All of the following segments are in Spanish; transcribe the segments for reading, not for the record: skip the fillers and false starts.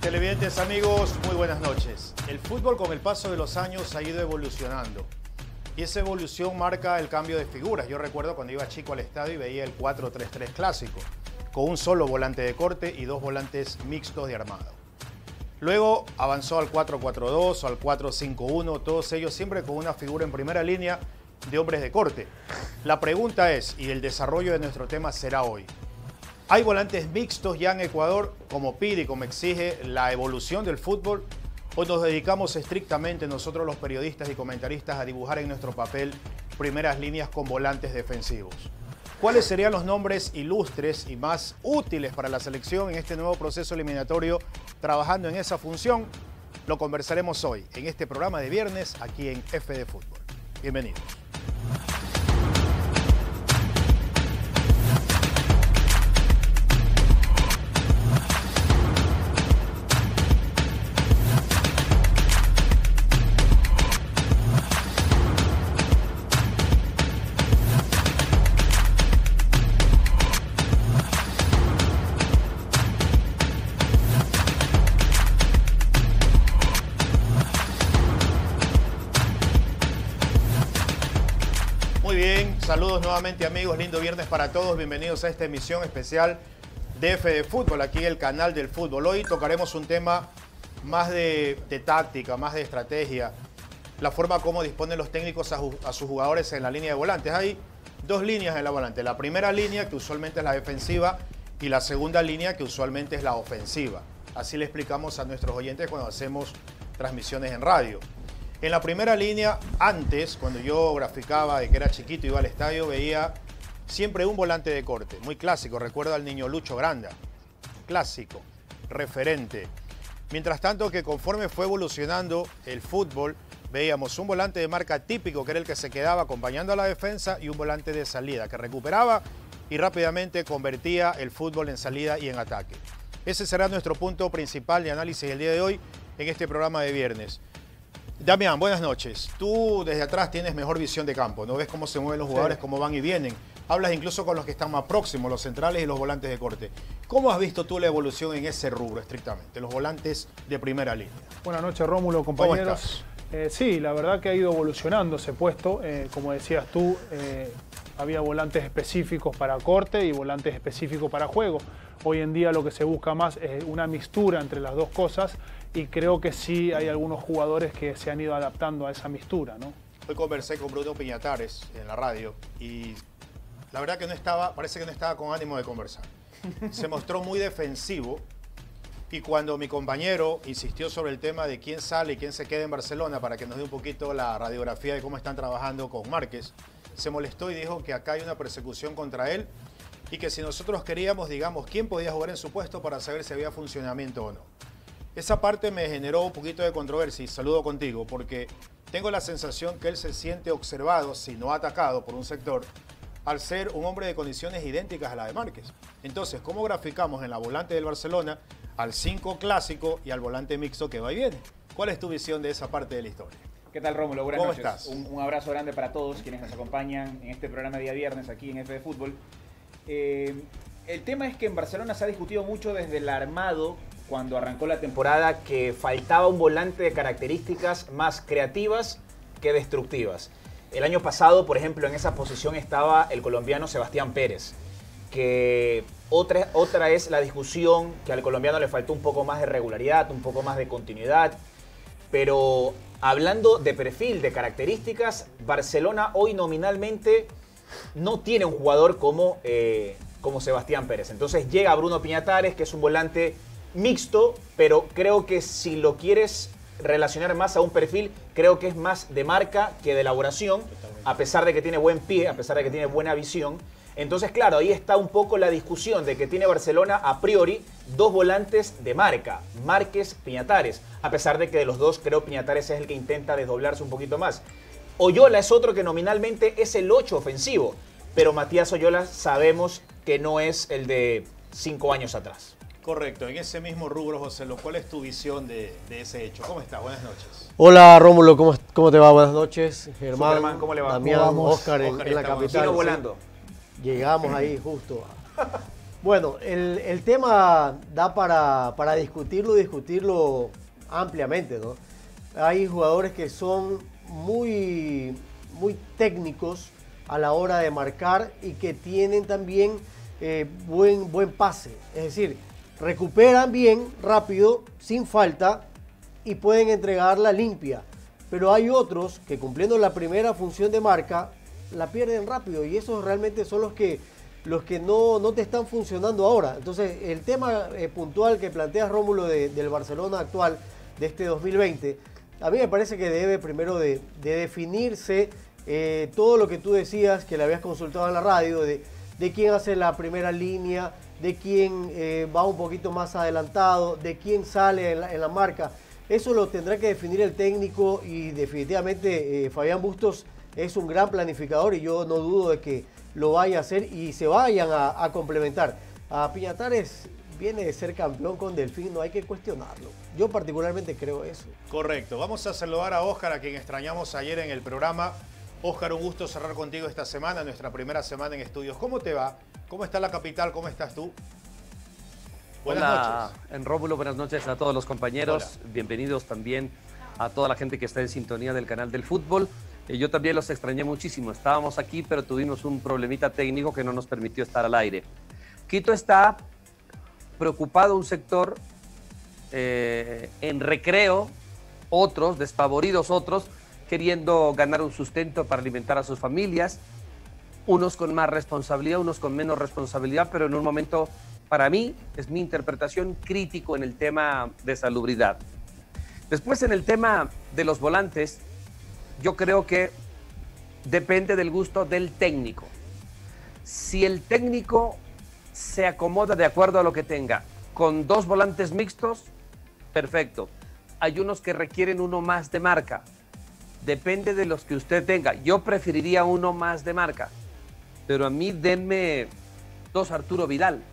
Televidentes amigos, muy buenas noches. El fútbol con el paso de los años ha ido evolucionando y esa evolución marca el cambio de figuras. Yo recuerdo cuando iba chico al estadio y veía el 4-3-3 clásico, con un solo volante de corte y dos volantes mixtos de armado. Luego avanzó al 4-4-2 o al 4-5-1, todos ellos siempre con una figura en primera línea de hombres de corte. La pregunta es, y el desarrollo de nuestro tema será hoy, ¿hay volantes mixtos ya en Ecuador, como pide y como exige la evolución del fútbol? ¿O nos dedicamos estrictamente nosotros los periodistas y comentaristas a dibujar en nuestro papel primeras líneas con volantes defensivos? ¿Cuáles serían los nombres ilustres y más útiles para la selección en este nuevo proceso eliminatorio trabajando en esa función? Lo conversaremos hoy en este programa de viernes aquí en F de Fútbol. Bienvenidos. Saludos nuevamente amigos, lindo viernes para todos, bienvenidos a esta emisión especial de F de Fútbol, aquí en el canal del fútbol. Hoy tocaremos un tema más de táctica, más de estrategia, la forma como disponen los técnicos a sus jugadores en la línea de volantes. Hay dos líneas en la volante, la primera línea que usualmente es la defensiva y la segunda línea que usualmente es la ofensiva. Así le explicamos a nuestros oyentes cuando hacemos transmisiones en radio. En la primera línea, antes, cuando yo graficaba de que era chiquito, iba al estadio, veía siempre un volante de corte, muy clásico. Recuerdo al niño Lucho Granda, clásico, referente. Mientras tanto que conforme fue evolucionando el fútbol, veíamos un volante de marca típico, que era el que se quedaba acompañando a la defensa, y un volante de salida, que recuperaba y rápidamente convertía el fútbol en salida y en ataque. Ese será nuestro punto principal de análisis el día de hoy en este programa de viernes. Damián, buenas noches. Tú desde atrás tienes mejor visión de campo, ¿no? Ves cómo se mueven los jugadores, cómo van y vienen. Hablas incluso con los que están más próximos, los centrales y los volantes de corte. ¿Cómo has visto tú la evolución en ese rubro estrictamente, los volantes de primera línea? Buenas noches, Rómulo, compañeros. ¿Cómo estás? Sí, la verdad que ha ido evolucionando ese puesto. Como decías tú, había volantes específicos para corte y volantes específicos para juego. Hoy en día lo que se busca más es una mixtura entre las dos cosas y creo que sí hay algunos jugadores que se han ido adaptando a esa mixtura, ¿no? Hoy conversé con Bruno Piñatares en la radio y la verdad que parece que no estaba con ánimo de conversar. Se mostró muy defensivo y cuando mi compañero insistió sobre el tema de quién sale y quién se queda en Barcelona para que nos dé un poquito la radiografía de cómo están trabajando con Márquez, se molestó y dijo que acá hay una persecución contra él y que si nosotros queríamos, digamos, quién podía jugar en su puesto para saber si había funcionamiento o no. Esa parte me generó un poquito de controversia y saludo contigo porque tengo la sensación que él se siente observado, si no atacado por un sector, al ser un hombre de condiciones idénticas a la de Márquez. Entonces, ¿cómo graficamos en la volante del Barcelona al 5 clásico y al volante mixto que va y viene? ¿Cuál es tu visión de esa parte de la historia? ¿Qué tal, Rómulo? Buenas noches. ¿Cómo estás? Un abrazo grande para todos quienes nos acompañan en este programa de día viernes aquí en F de Fútbol. El tema es que en Barcelona se ha discutido mucho desde el armado cuando arrancó la temporada que faltaba un volante de características más creativas que destructivas. El año pasado, por ejemplo, en esa posición estaba el colombiano Sebastián Pérez, que otra es la discusión que al colombiano le faltó un poco más de regularidad, un poco más de continuidad, pero hablando de perfil, de características, Barcelona hoy nominalmente no tiene un jugador como Sebastián Pérez. Entonces llega Bruno Piñatares, que es un volante mixto, pero creo que si lo quieres relacionar más a un perfil, creo que es más de marca que de elaboración, a pesar de que tiene buen pie, a pesar de que tiene buena visión. Entonces, claro, ahí está un poco la discusión de que tiene Barcelona a priori dos volantes de marca, Márquez, Piñatares, a pesar de que de los dos creo Piñatares es el que intenta desdoblarse un poquito más. Oyola es otro que nominalmente es el 8 ofensivo, pero Matías Oyola sabemos que no es el de 5 años atrás. Correcto, en ese mismo rubro, José, ¿cuál es tu visión de ese hecho? ¿Cómo estás? Buenas noches. Hola Rómulo, ¿cómo te va? Buenas noches. Germán, ¿cómo le va? Damián, Oscar en la Oscar, capital. vino volando. Llegamos ahí justo Bueno, el tema da para discutirlo ampliamente, ¿no? Hay jugadores que son muy técnicos a la hora de marcar y que tienen también buen pase. Es decir, recuperan bien, rápido, sin falta y pueden entregarla limpia. Pero hay otros que cumpliendo la primera función de marca, la pierden rápido y esos realmente son los que no te están funcionando ahora. Entonces, el tema puntual que plantea Rómulo del Barcelona actual, de este 2020, a mí me parece que debe primero de definirse todo lo que tú decías, que le habías consultado en la radio, de quién hace la primera línea, de quién va un poquito más adelantado, de quién sale en la marca. Eso lo tendrá que definir el técnico y definitivamente Fabián Bustos es un gran planificador y yo no dudo de que lo vaya a hacer y se vayan a complementar. A Piñatares viene de ser campeón con Delfín, no hay que cuestionarlo. Yo particularmente creo eso. Correcto. Vamos a saludar a Óscar, a quien extrañamos ayer en el programa. Óscar, un gusto cerrar contigo esta semana, nuestra primera semana en estudios. ¿Cómo te va? ¿Cómo está la capital? ¿Cómo estás tú? Buenas noches. Rómulo, buenas noches a todos los compañeros. Hola. Bienvenidos también a toda la gente que está en sintonía del canal del fútbol. Yo también los extrañé muchísimo. Estábamos aquí, pero tuvimos un problemita técnico que no nos permitió estar al aire. Quito está preocupado un sector en recreo, otros, despavoridos otros, queriendo ganar un sustento para alimentar a sus familias, unos con más responsabilidad, unos con menos responsabilidad, pero en un momento, para mí, es mi interpretación, crítico en el tema de salubridad. Después, en el tema de los volantes, yo creo que depende del gusto del técnico. Si el técnico se acomoda de acuerdo a lo que tenga, con dos volantes mixtos, perfecto. Hay unos que requieren uno más de marca. Depende de los que usted tenga. Yo preferiría uno más de marca, pero a mí denme dos Arturo Vidal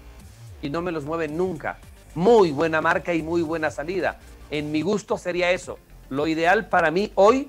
y no me los mueven nunca. Muy buena marca y muy buena salida. En mi gusto sería eso. Lo ideal para mí hoy,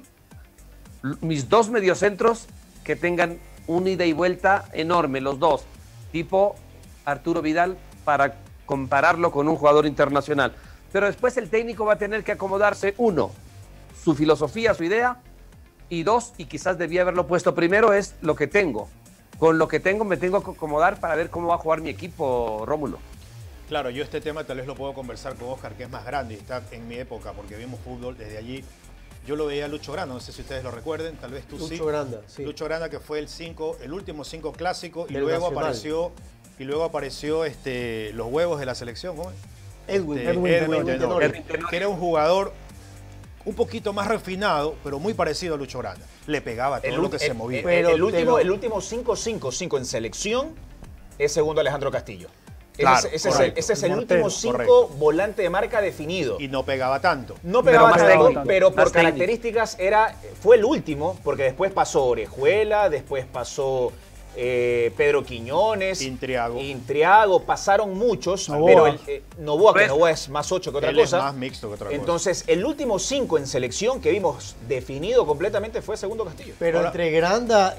mis dos mediocentros que tengan un ida y vuelta enorme, los dos, tipo Arturo Vidal, para compararlo con un jugador internacional. Pero después el técnico va a tener que acomodarse, uno, su filosofía, su idea, y dos, y quizás debía haberlo puesto primero, es lo que tengo. Con lo que tengo me tengo que acomodar para ver cómo va a jugar mi equipo, Rómulo. Claro, yo este tema tal vez lo puedo conversar con Óscar, que es más grande y está en mi época, porque vimos fútbol desde allí. Yo lo veía a Lucho Granda, no sé si ustedes lo recuerden, tal vez tú sí. Lucho Granda, sí. Lucho Granda, que fue el último 5 clásico, y Del luego Nacional. apareció los huevos de la selección, ¿cómo es? Edwin Tenorio, Tenorio. que era un jugador un poquito más refinado, pero muy parecido a Lucho Granda. Le pegaba todo lo que se movía. El último 5-5-5 en selección es segundo Alejandro Castillo. Claro, ese correcto. es el Mortero, último 5 correcto. volante de marca definido. Y no pegaba tanto. No pegaba más tanto, técnico, pero por más técnico. características fue el último, porque después pasó Orejuela, después pasó Pedro Quiñones, Intriago, pasaron muchos, Novoa. pero Novoa es más 8 que otra Él es cosa. más mixto que otra cosa. Entonces, el último 5 en selección que vimos definido completamente fue Segundo Castillo. Pero Ahora- entre Granda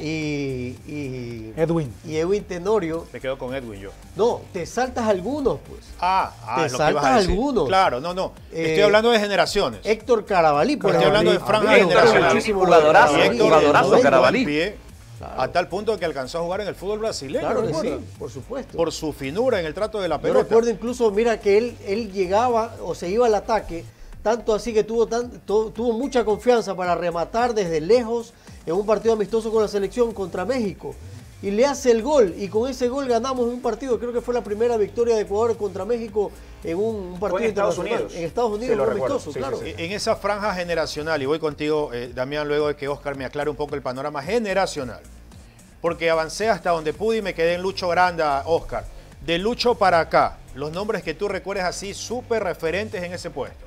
y Edwin. Tenorio, Me quedo con Edwin yo. no, te saltas algunos, pues. Te Te saltas algunos. Claro, no. Estoy hablando de generaciones. Héctor Carabalí, por Estoy hablando de ejemplo. franja A mí me gusta generacional. muchísimo Jugadorazo, lo de Carabalí. jugadorazo, Bueno, Carabalí. Buen pie, Claro. a tal punto que alcanzó a jugar en el fútbol brasileño. Claro que sí, ¿recuerda? por supuesto. Por su finura en el trato de la Yo pelota. recuerdo incluso, mira, que él llegaba o se iba al ataque, tanto así que tuvo mucha confianza para rematar desde lejos en un partido amistoso con la selección contra México. Y le hace el gol, y con ese gol ganamos un partido, creo que fue la primera victoria de Ecuador contra México en un partido en Estados internacional. Unidos. En Estados Unidos, Sí, lo un recuerdo. amistoso, Sí, claro. sí, sí. En esa franja generacional, y voy contigo, Damián, luego de que Óscar me aclare un poco el panorama generacional, porque avancé hasta donde pude y me quedé en Lucho Granda, Óscar. De Lucho para acá, los nombres que tú recuerdes así, súper referentes en ese puesto.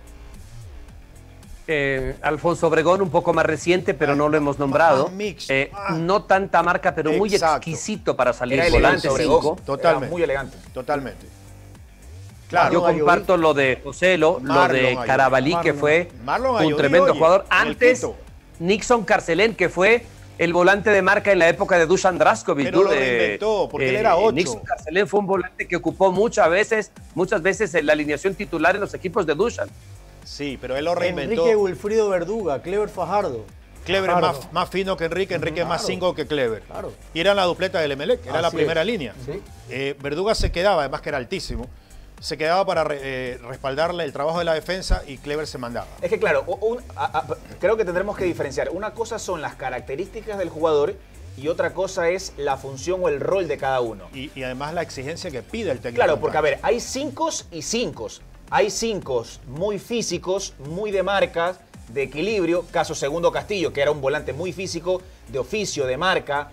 Alfonso Obregón, un poco más reciente, pero no lo hemos nombrado. más mixto. No tanta marca, pero muy Exacto. exquisito para salir Era volante elegante, Obregón. 5. Totalmente. Era muy elegante. Totalmente. Claro. Yo Marlon comparto lo de Joselo, lo Marlon de Ayodí. Carabalí, que fue Marlon un Ayodí, tremendo oye, jugador. en el Antes, Quito. Nixon Carcelén, que fue el volante de marca en la época de Dusan Draskovic. Pero lo reinventó, porque él era 8. Nixon Carcelén fue un volante que ocupó muchas veces en la alineación titular en los equipos de Dusan. Sí, pero él lo reinventó. Enrique Wilfrido Verduga, Clever Fajardo. Clever es más fino que Enrique es más 5 que Clever. Claro. Y era la dupleta del Emelec, era la primera línea. Sí. Verduga se quedaba, además que era altísimo, se quedaba para respaldarle el trabajo de la defensa y Clever se mandaba. Es que claro, creo que tendremos que diferenciar. Una cosa son las características del jugador y otra cosa es la función o el rol de cada uno. Y además la exigencia que pide el técnico. Claro, porque a ver, hay 5 y 5. Hay 5 muy físicos, muy de marca, de equilibrio, caso Segundo Castillo, que era un volante muy físico, de oficio, de marca.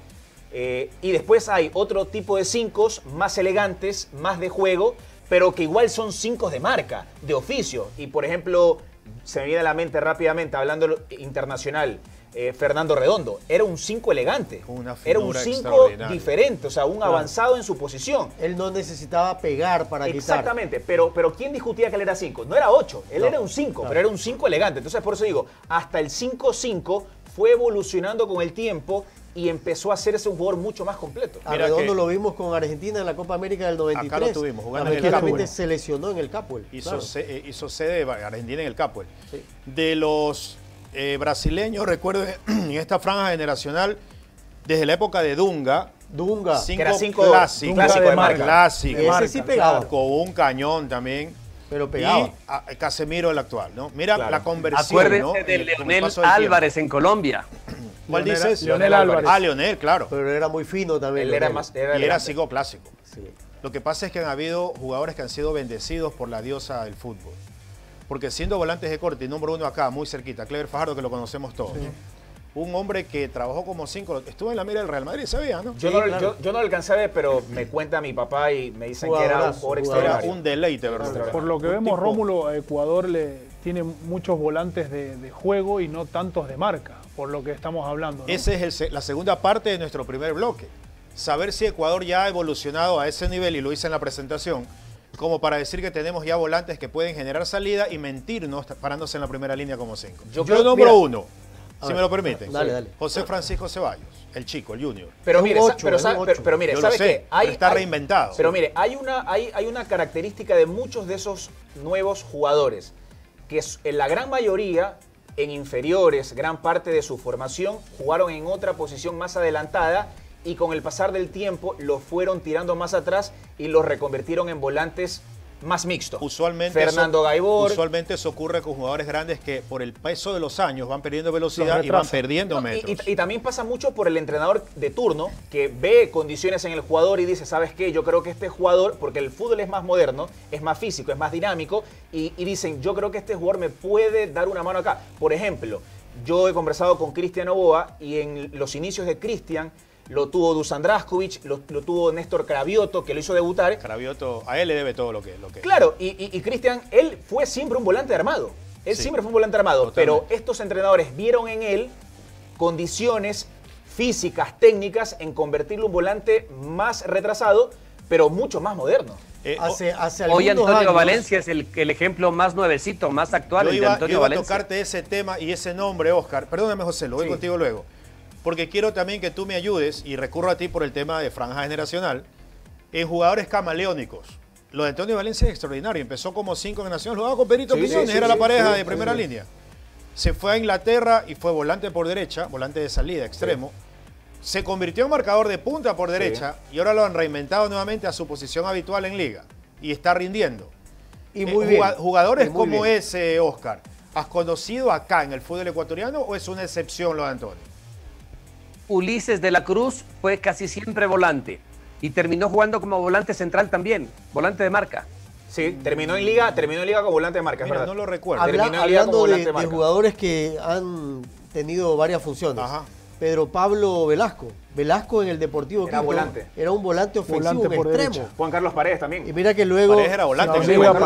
Y después hay otro tipo de 5 más elegantes, más de juego, pero que igual son 5 de marca, de oficio. Y por ejemplo, se me viene a la mente rápidamente, hablando internacional, Fernando Redondo. Era un 5 elegante. Era un 5 diferente, o sea, un avanzado en su posición. Él no necesitaba pegar para quitar. Exactamente, pero ¿quién discutía que él era 5? No era 8, él era un 5, pero era un 5 elegante. Entonces, por eso digo, hasta el 5-5 fue evolucionando con el tiempo y empezó a hacerse un jugador mucho más completo. A Redondo lo vimos con Argentina en la Copa América del 93. Acá lo tuvimos, jugando en el Capuel. Se lesionó en el Capuel. Hizo sede de Argentina en el Capuel. Sí. De los brasileños, recuerdo en esta franja generacional, desde la época de Dunga, que era 5 clásico de marca. Clásico. Ese sí pegaba. Con un cañón también. Pero pegaba. Y Casemiro, el actual, ¿no? Mira la conversión. Acuérdense, ¿no? de Leonel Álvarez en Colombia. ¿Cuál dices? Leonel Álvarez. Ah, Leonel, claro. Pero era muy fino también. Él era más. Y era psico clásico. Sí. Lo que pasa es que han habido jugadores que han sido bendecidos por la diosa del fútbol. Porque siendo volantes de corte, y número 1 acá, muy cerquita, Clever Fajardo, que lo conocemos todos. Sí. Un hombre que trabajó como 5, estuvo en la mira del Real Madrid, ¿sabía, no? Yo no lo alcancé a ver, pero me cuenta mi papá y me dicen que era un jugador extraordinario. Era un deleite, ¿verdad? Por lo que vemos, Rómulo, Ecuador tiene muchos volantes de juego y no tantos de marca, por lo que estamos hablando, ¿no? Esa es la segunda parte de nuestro primer bloque. Saber si Ecuador ya ha evolucionado a ese nivel, y lo hice en la presentación, como para decir que tenemos ya volantes que pueden generar salida y mentirnos parándose en la primera línea como 5. Yo nombro uno, si me lo permiten. Dale. José Francisco Ceballos, el chico, el junior. Pero mire, ¿sabe qué? Está reinventado. Pero mire, hay una característica de muchos de esos nuevos jugadores, que en la gran mayoría, en inferiores, gran parte de su formación, jugaron en otra posición más adelantada y con el pasar del tiempo los fueron tirando más atrás y los reconvirtieron en volantes más mixtos. Fernando Gaibor. Usualmente eso ocurre con jugadores grandes que por el peso de los años van perdiendo velocidad y van perdiendo metros. Y también pasa mucho por el entrenador de turno que ve condiciones en el jugador y dice, ¿sabes qué? Yo creo que este jugador, porque el fútbol es más moderno, es más físico, es más dinámico, y dicen, yo creo que este jugador me puede dar una mano acá. Por ejemplo, yo he conversado con Cristian Novoa y en los inicios de Cristian lo tuvo Dusan Draskovic, lo tuvo Néstor Cravioto, que lo hizo debutar. Cravioto, a él le debe todo lo que... Claro, y Cristian, él fue siempre un volante armado. Siempre fue un volante armado. Totalmente. Pero estos entrenadores vieron en él condiciones físicas, técnicas, en convertirlo en un volante más retrasado, pero mucho más moderno. Hoy Antonio Valencia es el ejemplo más nuevecito, más actual. Yo iba a tocarte ese tema y ese nombre, Oscar. Perdóname, José, lo voy contigo luego. Porque quiero también que tú me ayudes, y recurro a ti por el tema de franja generacional, en jugadores camaleónicos. Lo de Antonio Valencia es extraordinario. Empezó como 5 en Nacional, jugaba con Perito Quiñones, era la pareja de primera línea. Se fue a Inglaterra y fue volante por derecha, volante de salida, extremo. Se convirtió en marcador de punta por derecha y ahora lo han reinventado nuevamente a su posición habitual en liga. Y está rindiendo. Y muy bien. Jugadores como ese, Oscar, ¿has conocido acá en el fútbol ecuatoriano o es una excepción lo de Antonio? Ulises de la Cruz fue casi siempre volante y terminó jugando como volante central también, volante de marca. Sí, terminó en liga como volante de marca. Mira, no lo recuerdo. Hablando de jugadores que han tenido varias funciones. Ajá. Pedro Pablo Velasco. Velasco en el Deportivo Quito era un volante ofensivo extremo. Derecha. Juan Carlos Paredes también. Y mira que luego... Paredes era volante.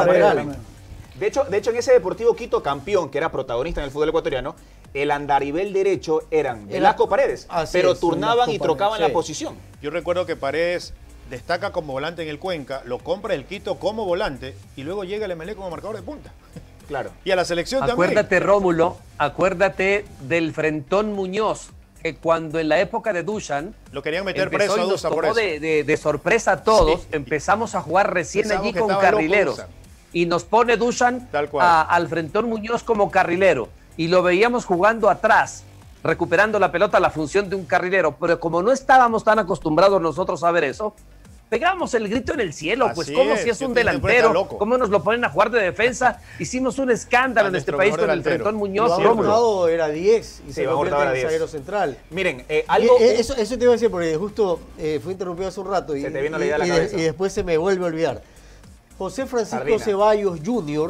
De hecho, en ese Deportivo Quito campeón, que era protagonista en el fútbol ecuatoriano, el andarivel derecho eran Velasco Paredes, pero turnaban y trocaban la posición. Yo recuerdo que Paredes destaca como volante en el Cuenca, lo compra el Quito como volante y luego llega el Emelec como marcador de punta. Claro. Y a la selección también. Acuérdate, Rómulo, acuérdate del Frentón Muñoz, que cuando en la época de Dusan Lo querían meter empezó preso y a nos Dusan por tomó eso. de sorpresa a todos, Sí. empezamos a jugar recién Pensamos allí que con estaba loco carrileros. Dusan. Y nos pone Dusan Tal cual. al Frentón Muñoz como carrilero. Y lo veíamos jugando atrás, recuperando la pelota, la función de un carrilero. Pero como no estábamos tan acostumbrados nosotros a ver eso, pegamos el grito en el cielo, pues Así como es, si es yo un te interpreto delantero, loco. cómo nos lo ponen a jugar de defensa. Hicimos un escándalo A en este nuestro país mejor con el delantero. Frentón Muñoz. Iván Rómulo. Hurtado era 10 y se Iván convierte Hurtado en era 10. zaguero central. Miren, algo... Eso te iba a decir porque justo fue interrumpido hace un rato y, Se te vino la idea a la y cabeza. y después se me vuelve a olvidar. José Francisco Sardina. Ceballos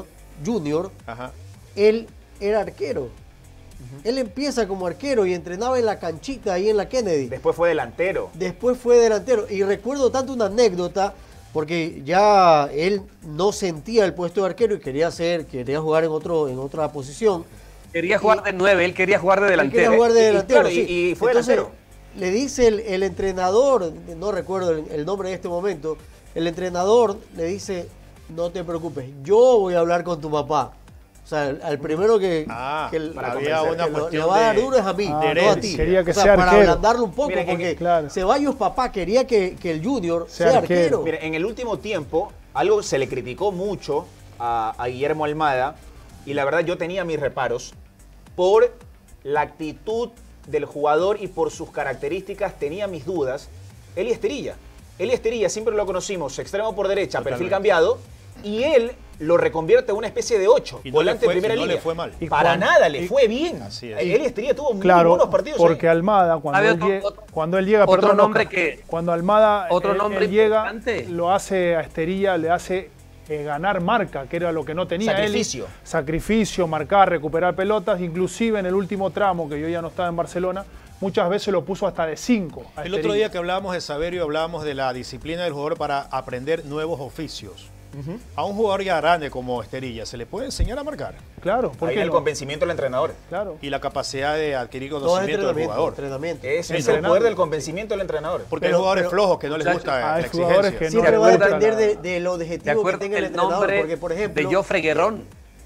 Jr., Ajá. él era arquero. Él empieza como arquero y entrenaba en la canchita ahí en la Kennedy. Después fue delantero. Después fue delantero. Y recuerdo tanto una anécdota, porque ya él no sentía el puesto de arquero y quería jugar en otra posición. Quería jugar de 9, él quería jugar de Él delantero. quería jugar de delantero, claro, sí. y fue Entonces, delantero. le dice el entrenador, no recuerdo el nombre en este momento, el entrenador le dice, no te preocupes, yo voy a hablar con tu papá. O sea, al primero que, para había convencer. una que le cuestión va a dar de- duro es a mí, de no a ti. herencia. Quería que O sea, sea para arquero. ablandarlo un poco, Miren, porque claro. Ceballos papá quería que el Junior Sea sea arquero. arquero. Mire, en el último tiempo, algo se le criticó mucho a Guillermo Almada, y la verdad yo tenía mis reparos, por la actitud del jugador y por sus características tenía mis dudas. Eli Esterilla siempre lo conocimos, extremo por derecha, Totalmente. perfil cambiado, y él lo reconvierte en una especie de 8, Y no volante le fue- de primera y no línea. le fue mal. Y Para cuando- nada, le y- fue bien. Así es. Eli Esterilla tuvo muy Claro, buenos partidos. porque ahí. Almada, cuando ¿Sabe él, otro- cuando él llega, otro perdón, nombre Oscar, que- cuando Almada otro él nombre llega, importante. lo hace a Esterilla, le hace ganar marca, que era lo que no tenía Sacrificio. él. Sacrificio, marcar, recuperar pelotas, inclusive en el último tramo, que yo ya no estaba en Barcelona, muchas veces lo puso hasta de 5. El otro día que hablábamos de Saverio, hablábamos de la disciplina del jugador para aprender nuevos oficios. A un jugador ya grande como Esterilla, ¿se le puede enseñar a marcar? Claro, ¿por Ahí qué el no? convencimiento del entrenador. Claro. Y la capacidad de adquirir Todo es conocimiento del jugador. entrenamiento. Ese es el Entrenando. poder del convencimiento del entrenador. Porque hay Pero- jugadores pero- flojos que no les Muchachos, gusta la hay exigencia. jugadores que no Siempre les va a gusta depender la- del ¿Te objetivo que acuerdas tenga el el entrenador. nombre Porque, por ejemplo, de Jofre Guerrón?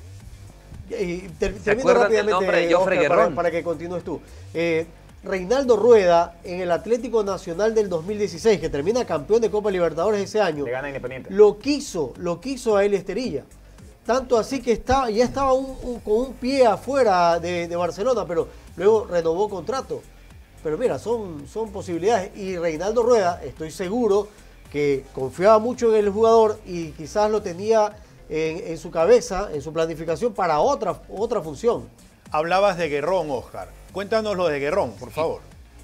Termino acuerdan del rápidamente, nombre de Jofre Oscar, Guerrón? para que continúes tú. Reinaldo Rueda, en el Atlético Nacional del 2016, que termina campeón de Copa Libertadores ese año, Le gana Independiente. lo quiso a Eli Esterilla. Tanto así que ya estaba con un pie afuera de Barcelona, pero luego renovó contrato. Pero mira, son posibilidades. Y Reinaldo Rueda, estoy seguro que confiaba mucho en el jugador y quizás lo tenía en su cabeza, en su planificación para otra función. Hablabas de Guerrón, Oscar. Cuéntanos lo de Guerrón, por favor.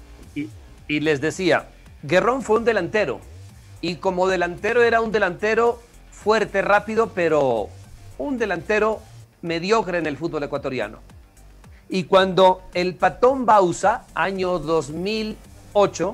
Y les decía, Guerrón fue un delantero. Y como delantero era un delantero fuerte, rápido, pero un delantero mediocre en el fútbol ecuatoriano. Y cuando el Patón Bausa, año 2008,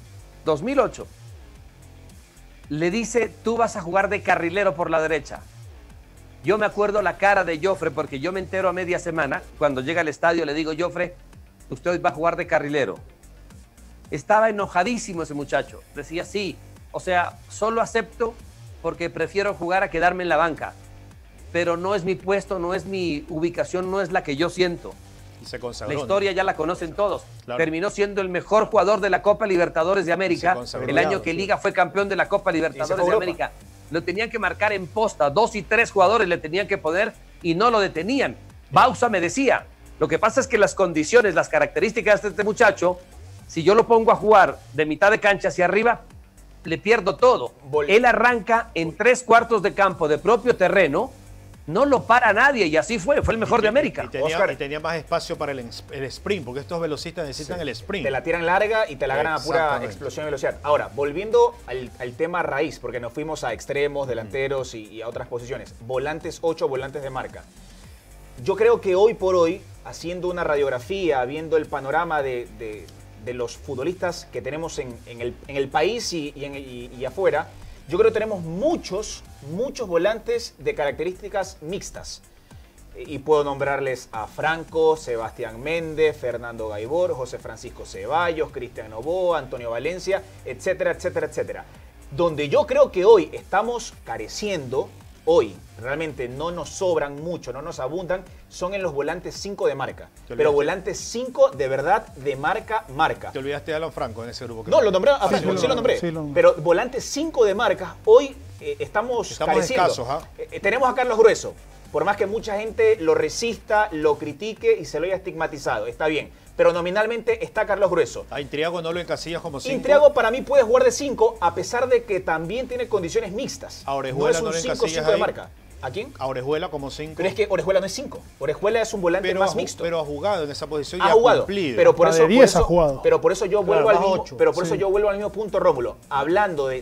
le dice, tú vas a jugar de carrilero por la derecha. Yo me acuerdo la cara de Jofre, porque yo me entero a media semana, cuando llega al estadio le digo, Jofre, usted hoy va a jugar de carrilero. Estaba enojadísimo ese muchacho. Decía, sí, o sea, solo acepto porque prefiero jugar a quedarme en la banca. Pero no es mi puesto, no es mi ubicación, no es la que yo siento. Y se consagró. La ¿no? historia ya la conocen todos. Claro. Terminó siendo el mejor jugador de la Copa Libertadores de América. Se consagró. El año que Liga fue campeón de la Copa Libertadores de Europa. América. Lo tenían que marcar en posta. 2 y 3 jugadores le tenían que poner y no lo detenían. Bausa me decía, lo que pasa es que las condiciones, las características de este muchacho, si yo lo pongo a jugar de mitad de cancha hacia arriba, le pierdo todo. Él arranca en 3/4 de campo de propio terreno, no lo para nadie y así fue el mejor de América. Oscar. Y tenía más espacio para el sprint, porque estos velocistas necesitan el sprint. Te la tiran larga y te la ganan a pura Exactamente. explosión y velocidad. Ahora, volviendo al tema raíz, porque nos fuimos a extremos, delanteros y a otras posiciones. Volantes 8, volantes de marca. Yo creo que hoy por hoy, haciendo una radiografía, viendo el panorama de los futbolistas que tenemos en el país y afuera, yo creo que tenemos muchos volantes de características mixtas. Y puedo nombrarles a Franco, Sebastián Méndez, Fernando Gaibor, José Francisco Ceballos, Cristian Novoa, Antonio Valencia, etcétera, etcétera, etcétera. Donde yo creo que hoy estamos careciendo hoy realmente no nos sobran mucho, no nos abundan, son en los volantes 5 de marca. Pero volantes 5 de verdad, de marca. Te olvidaste de Alan Franco en ese grupo. No, lo nombré a Franco, sí lo nombré. Pero volantes 5 de marca, hoy estamos careciendo. Escasos, ¿eh? Tenemos a Carlos Grueso. Por más que mucha gente lo resista, lo critique y se lo haya estigmatizado, está bien. Pero nominalmente está Carlos Grueso. A Intriago no lo encasillas como 5. Intriago para mí puede jugar de 5, a pesar de que también tiene condiciones mixtas. A Orejuela no es un no lo 5 de marca. ¿A quién? A Orejuela como 5. Pero es que Orejuela no es 5. Orejuela es un volante más mixto. Pero ha jugado en esa posición y ha jugado, cumplido. Pero por eso, de 10 ha jugado. Pero por eso yo vuelvo Claro, al mismo, 8. pero por eso yo vuelvo al mismo punto, Rómulo. Hablando de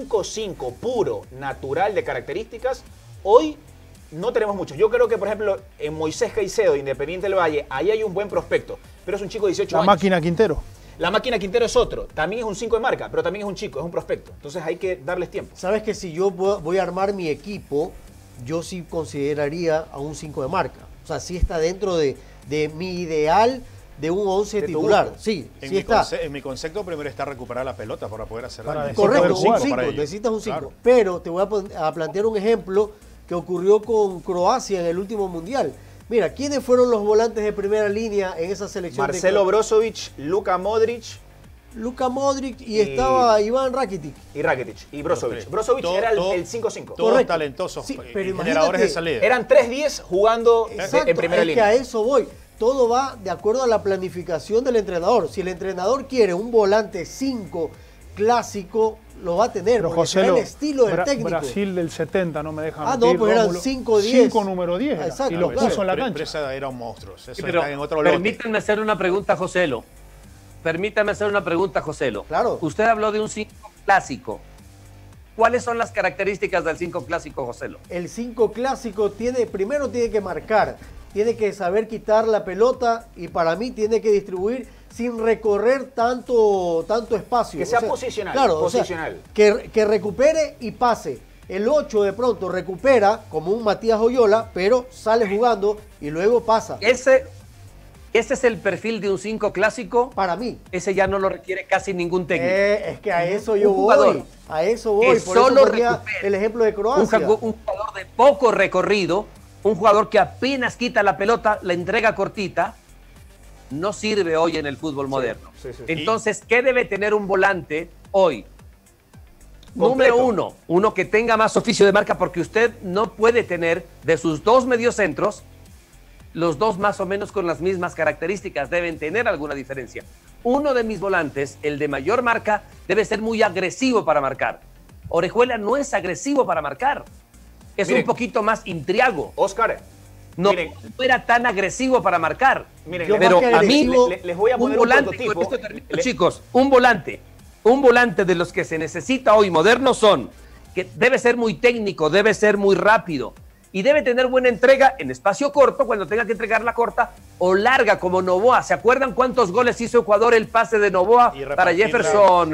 5-5 puro, natural de características, hoy no tenemos muchos. Yo creo que, por ejemplo, en Moisés Caicedo, de Independiente del Valle, ahí hay un buen prospecto, pero es un chico de 18 años. La máquina Quintero. La máquina Quintero es otro. También es un 5 de marca, pero también es un chico, es un prospecto. Entonces hay que darles tiempo. Sabes que si yo voy a armar mi equipo, yo sí consideraría a un 5 de marca. O sea, sí está dentro de mi ideal de un 11 De tu titular. gusto. Sí, En, sí mi está. en mi concepto primero está recuperar la pelota para poder hacer daño. Correcto, Necesitas un cinco 5, para ello. necesitas un 5. Claro. Pero te voy a plantear un ejemplo que ocurrió con Croacia en el último Mundial. Mira, ¿quiénes fueron los volantes de primera línea en esa selección? Marcelo Brozovic, Luka Modric Luka Modric y estaba Iván Rakitic. y Rakitic y Brozovic. Los tres. Brozovic Todo- era el todo- 5-5. Todos Correcto. talentosos, Sí, y pero generadores de imagínate, salida. Eran 3-10 jugando Exacto, en primera es línea. que a eso voy. Todo va de acuerdo a la planificación del entrenador. Si el entrenador quiere un volante 5 clásico, lo va a tener, Pero porque José, será el estilo del técnico. Brasil del 70, no me dejan Ah, no, pues eran 5-10. 5 número 10. era, Exacto, y los claro. puso en la Pero cancha. esa era un monstruo. Eso Pero está en otro lote. permítanme hacer una pregunta, Joselo. Permítame hacer una pregunta, Joselo. Claro. Usted habló de un 5 clásico. ¿Cuáles son las características del 5 clásico, Joselo? El 5 clásico primero tiene que marcar, tiene que saber quitar la pelota y para mí tiene que distribuir sin recorrer tanto espacio. Que sea posicional, Claro, posicional. O sea, que recupere y pase. El 8 de pronto recupera como un Matías Oyola, pero sale jugando y luego pasa. Ese es el perfil de un 5 clásico. Para mí. Ese ya no lo requiere casi ningún técnico. Es que a eso yo Un jugador voy. A eso voy. que Por eso solo ponía recupera. el ejemplo de Un Croacia. jugador de poco recorrido, un jugador que apenas quita la pelota, la entrega cortita, no sirve hoy en el fútbol moderno. sí, sí. Entonces, ¿qué debe tener un volante hoy? Completo. Número uno que tenga más oficio de marca, porque usted no puede tener de sus dos mediocentros, los dos más o menos con las mismas características, deben tener alguna diferencia. Uno de mis volantes, el de mayor marca, debe ser muy agresivo para marcar. Orejuela no es agresivo para marcar, es Miren. un poquito más Intriago. Oscar, No, miren. no era tan agresivo para marcar. miren, Yo Pero más que a mí, agresivo, les voy a poner un volante, prototipo. con esto termino, chicos, un volante de los que se necesita hoy modernos son que debe ser muy técnico, debe ser muy rápido y debe tener buena entrega en espacio corto cuando tenga que entregarla corta o larga como Novoa. ¿Se acuerdan cuántos goles hizo Ecuador el pase de Novoa Y para repartirla. Jefferson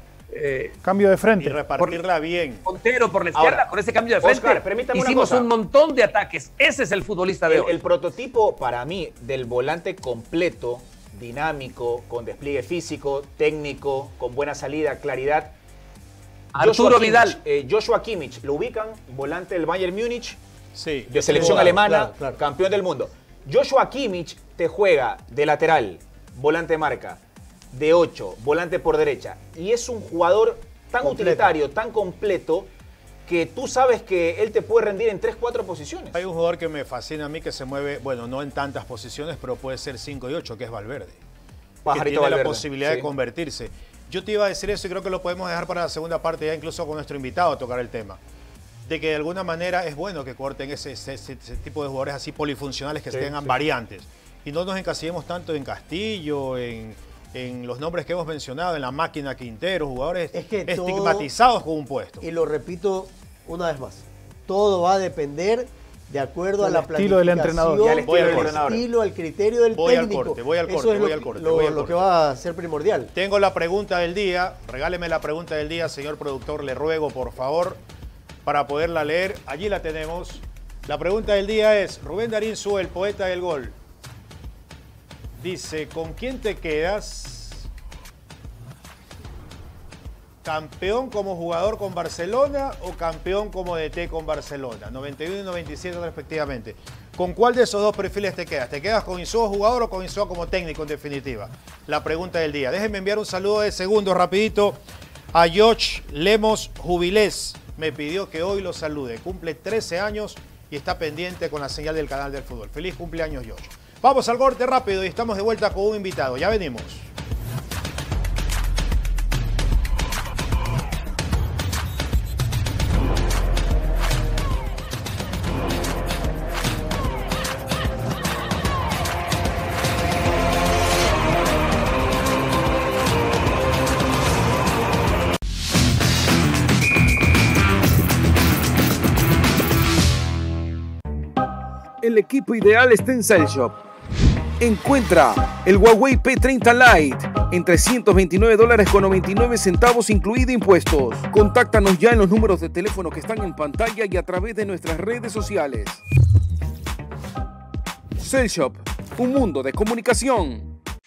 Cambio de Y frente. repartirla bien. Montero por la izquierda Ahora, con ese cambio de frente? Oscar, permítame una Hicimos cosa. un montón de ataques. Ese es el futbolista de hoy. El prototipo para mí del volante completo, dinámico, con despliegue físico, técnico, con buena salida, claridad. Arturo Vidal. Joshua Kimmich, ¿lo ubican? Volante del Bayern Múnich, Sí. de selección Claro, alemana, claro, claro. campeón del mundo. Joshua Kimmich te juega de lateral, volante de marca, de 8, volante por derecha. Y es un jugador tan Completo. utilitario, tan completo, que tú sabes que él te puede rendir en 3-4 posiciones. Hay un jugador que me fascina a mí que se mueve, bueno, no en tantas posiciones, pero puede ser 5 y 8, que es Valverde. Que Pajarito tiene Valverde, la posibilidad sí. de convertirse. Yo te iba a decir eso y creo que lo podemos dejar para la segunda parte, ya incluso con nuestro invitado a tocar el tema. De que de alguna manera es bueno que corten ese tipo de jugadores así polifuncionales que Sí, tengan sí. variantes. Y no nos encasillemos tanto en Castillo, en los nombres que hemos mencionado, en la máquina Quintero, jugadores Es que todo- estigmatizados con un puesto. Y lo repito una vez más. Todo va a depender de acuerdo a Del la estilo del entrenador. planificación, Y al estilo del al entrenador. estilo, al criterio del Voy al técnico. corte, voy al Eso corte, es voy lo al que- corte, lo- voy al lo corte. que va a ser primordial. Tengo la pregunta del día. Regáleme la pregunta del día, señor productor. Le ruego, por favor, para poderla leer. Allí la tenemos. La pregunta del día es, Rubén Darín Sue, el poeta del gol, dice, ¿con quién te quedas? ¿Campeón como jugador con Barcelona o campeón como DT con Barcelona? 91 y 97 respectivamente. ¿Con cuál de esos dos perfiles te quedas? ¿Te quedas con Insúa jugador o con Insúa como técnico en definitiva? La pregunta del día. Déjenme enviar un saludo de segundos rapidito a George Lemos Jubilés. Me pidió que hoy lo salude. Cumple 13 años y está pendiente con la señal del canal del fútbol. Feliz cumpleaños, George. Vamos al corte rápido y estamos de vuelta con un invitado. Ya venimos. El equipo ideal está en Cell Shop. Encuentra el Huawei P30 Lite en $329.99 incluido impuestos. Contáctanos ya en los números de teléfono que están en pantalla y a través de nuestras redes sociales. Cell Shop, un mundo de comunicación.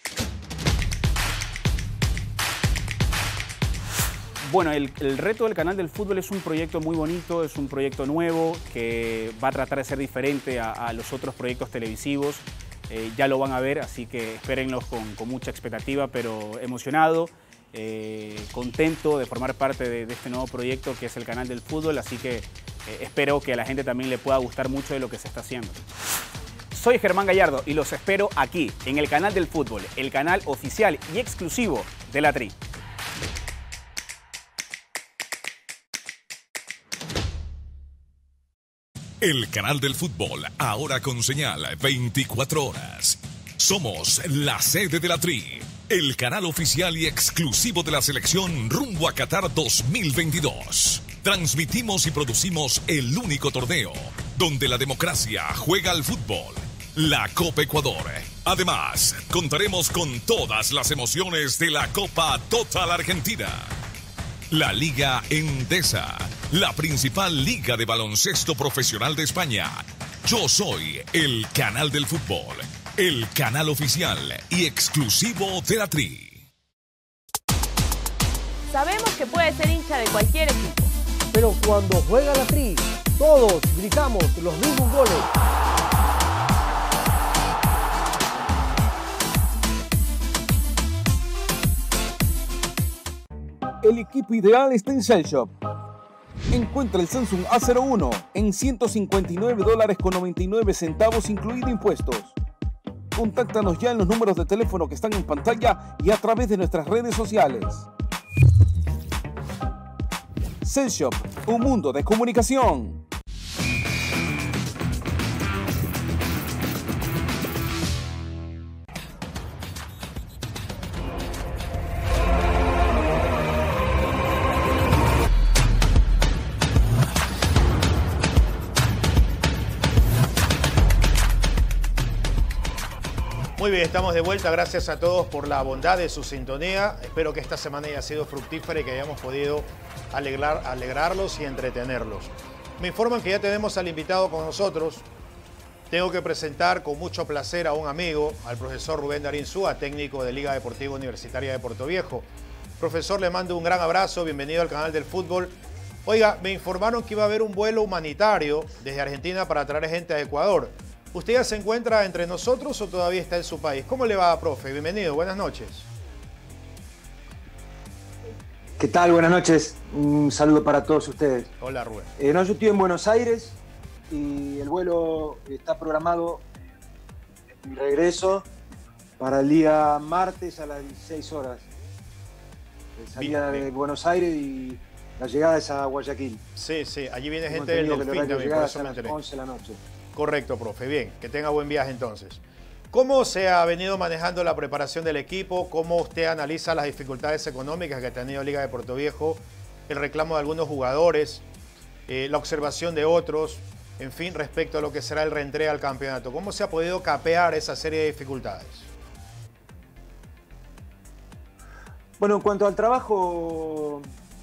Bueno, el reto del canal del fútbol es un proyecto muy bonito, es un proyecto nuevo que va a tratar de ser diferente a los otros proyectos televisivos. Ya lo van a ver, así que espérenlos con mucha expectativa, pero emocionado, contento de formar parte de este nuevo proyecto que es el canal del fútbol, así que espero que a la gente también le pueda gustar mucho de lo que se está haciendo. Soy Germán Gallardo y los espero aquí, en el canal del fútbol, el canal oficial y exclusivo de La Tri. El canal del fútbol, ahora con señal 24 horas. Somos la sede de La Tri, el canal oficial y exclusivo de la selección rumbo a Qatar 2022. Transmitimos y producimos el único torneo donde la democracia juega al fútbol, la Copa Ecuador. Además, contaremos con todas las emociones de la Copa Total Argentina. La Liga Endesa, la principal liga de baloncesto profesional de España. Yo soy el canal del fútbol, el canal oficial y exclusivo de La Tri. Sabemos que puedes ser hincha de cualquier equipo. Pero cuando juega La Tri, todos gritamos los mismos goles. El equipo ideal está en Cell Shop. Encuentra el Samsung A01 en $159.99 incluido impuestos. Contáctanos ya en los números de teléfono que están en pantalla y a través de nuestras redes sociales. Cell Shop, un mundo de comunicación. Muy bien, estamos de vuelta. Gracias a todos por la bondad de su sintonía. Espero que esta semana haya sido fructífera y que hayamos podido alegrarlos y entretenerlos. Me informan que ya tenemos al invitado con nosotros. Tengo que presentar con mucho placer a un amigo, al profesor Rubén Darín Súa, técnico de Liga Deportiva Universitaria de Puerto Viejo. Profesor, le mando un gran abrazo. Bienvenido al canal del fútbol. Oiga, me informaron que iba a haber un vuelo humanitario desde Argentina para traer gente a Ecuador. ¿Usted ya se encuentra entre nosotros o todavía está en su país? ¿Cómo le va, profe? Bienvenido, buenas noches. ¿Qué tal? Buenas noches. Un saludo para todos ustedes. Hola, Rubén. No, yo estoy en Buenos Aires y el vuelo está programado, mi regreso, para el día martes a las 16 horas. Salida de Buenos Aires y la llegada es a Guayaquil. Sí, sí, allí viene gente del Delfín también, por eso me enteré. 11 de la noche. Correcto, profe. Bien, que tenga buen viaje entonces. ¿Cómo se ha venido manejando la preparación del equipo? ¿Cómo usted analiza las dificultades económicas que ha tenido Liga de Puerto Viejo? El reclamo de algunos jugadores, la observación de otros, en fin, respecto a lo que será el reentré al campeonato. ¿Cómo se ha podido capear esa serie de dificultades? Bueno, en cuanto al trabajo,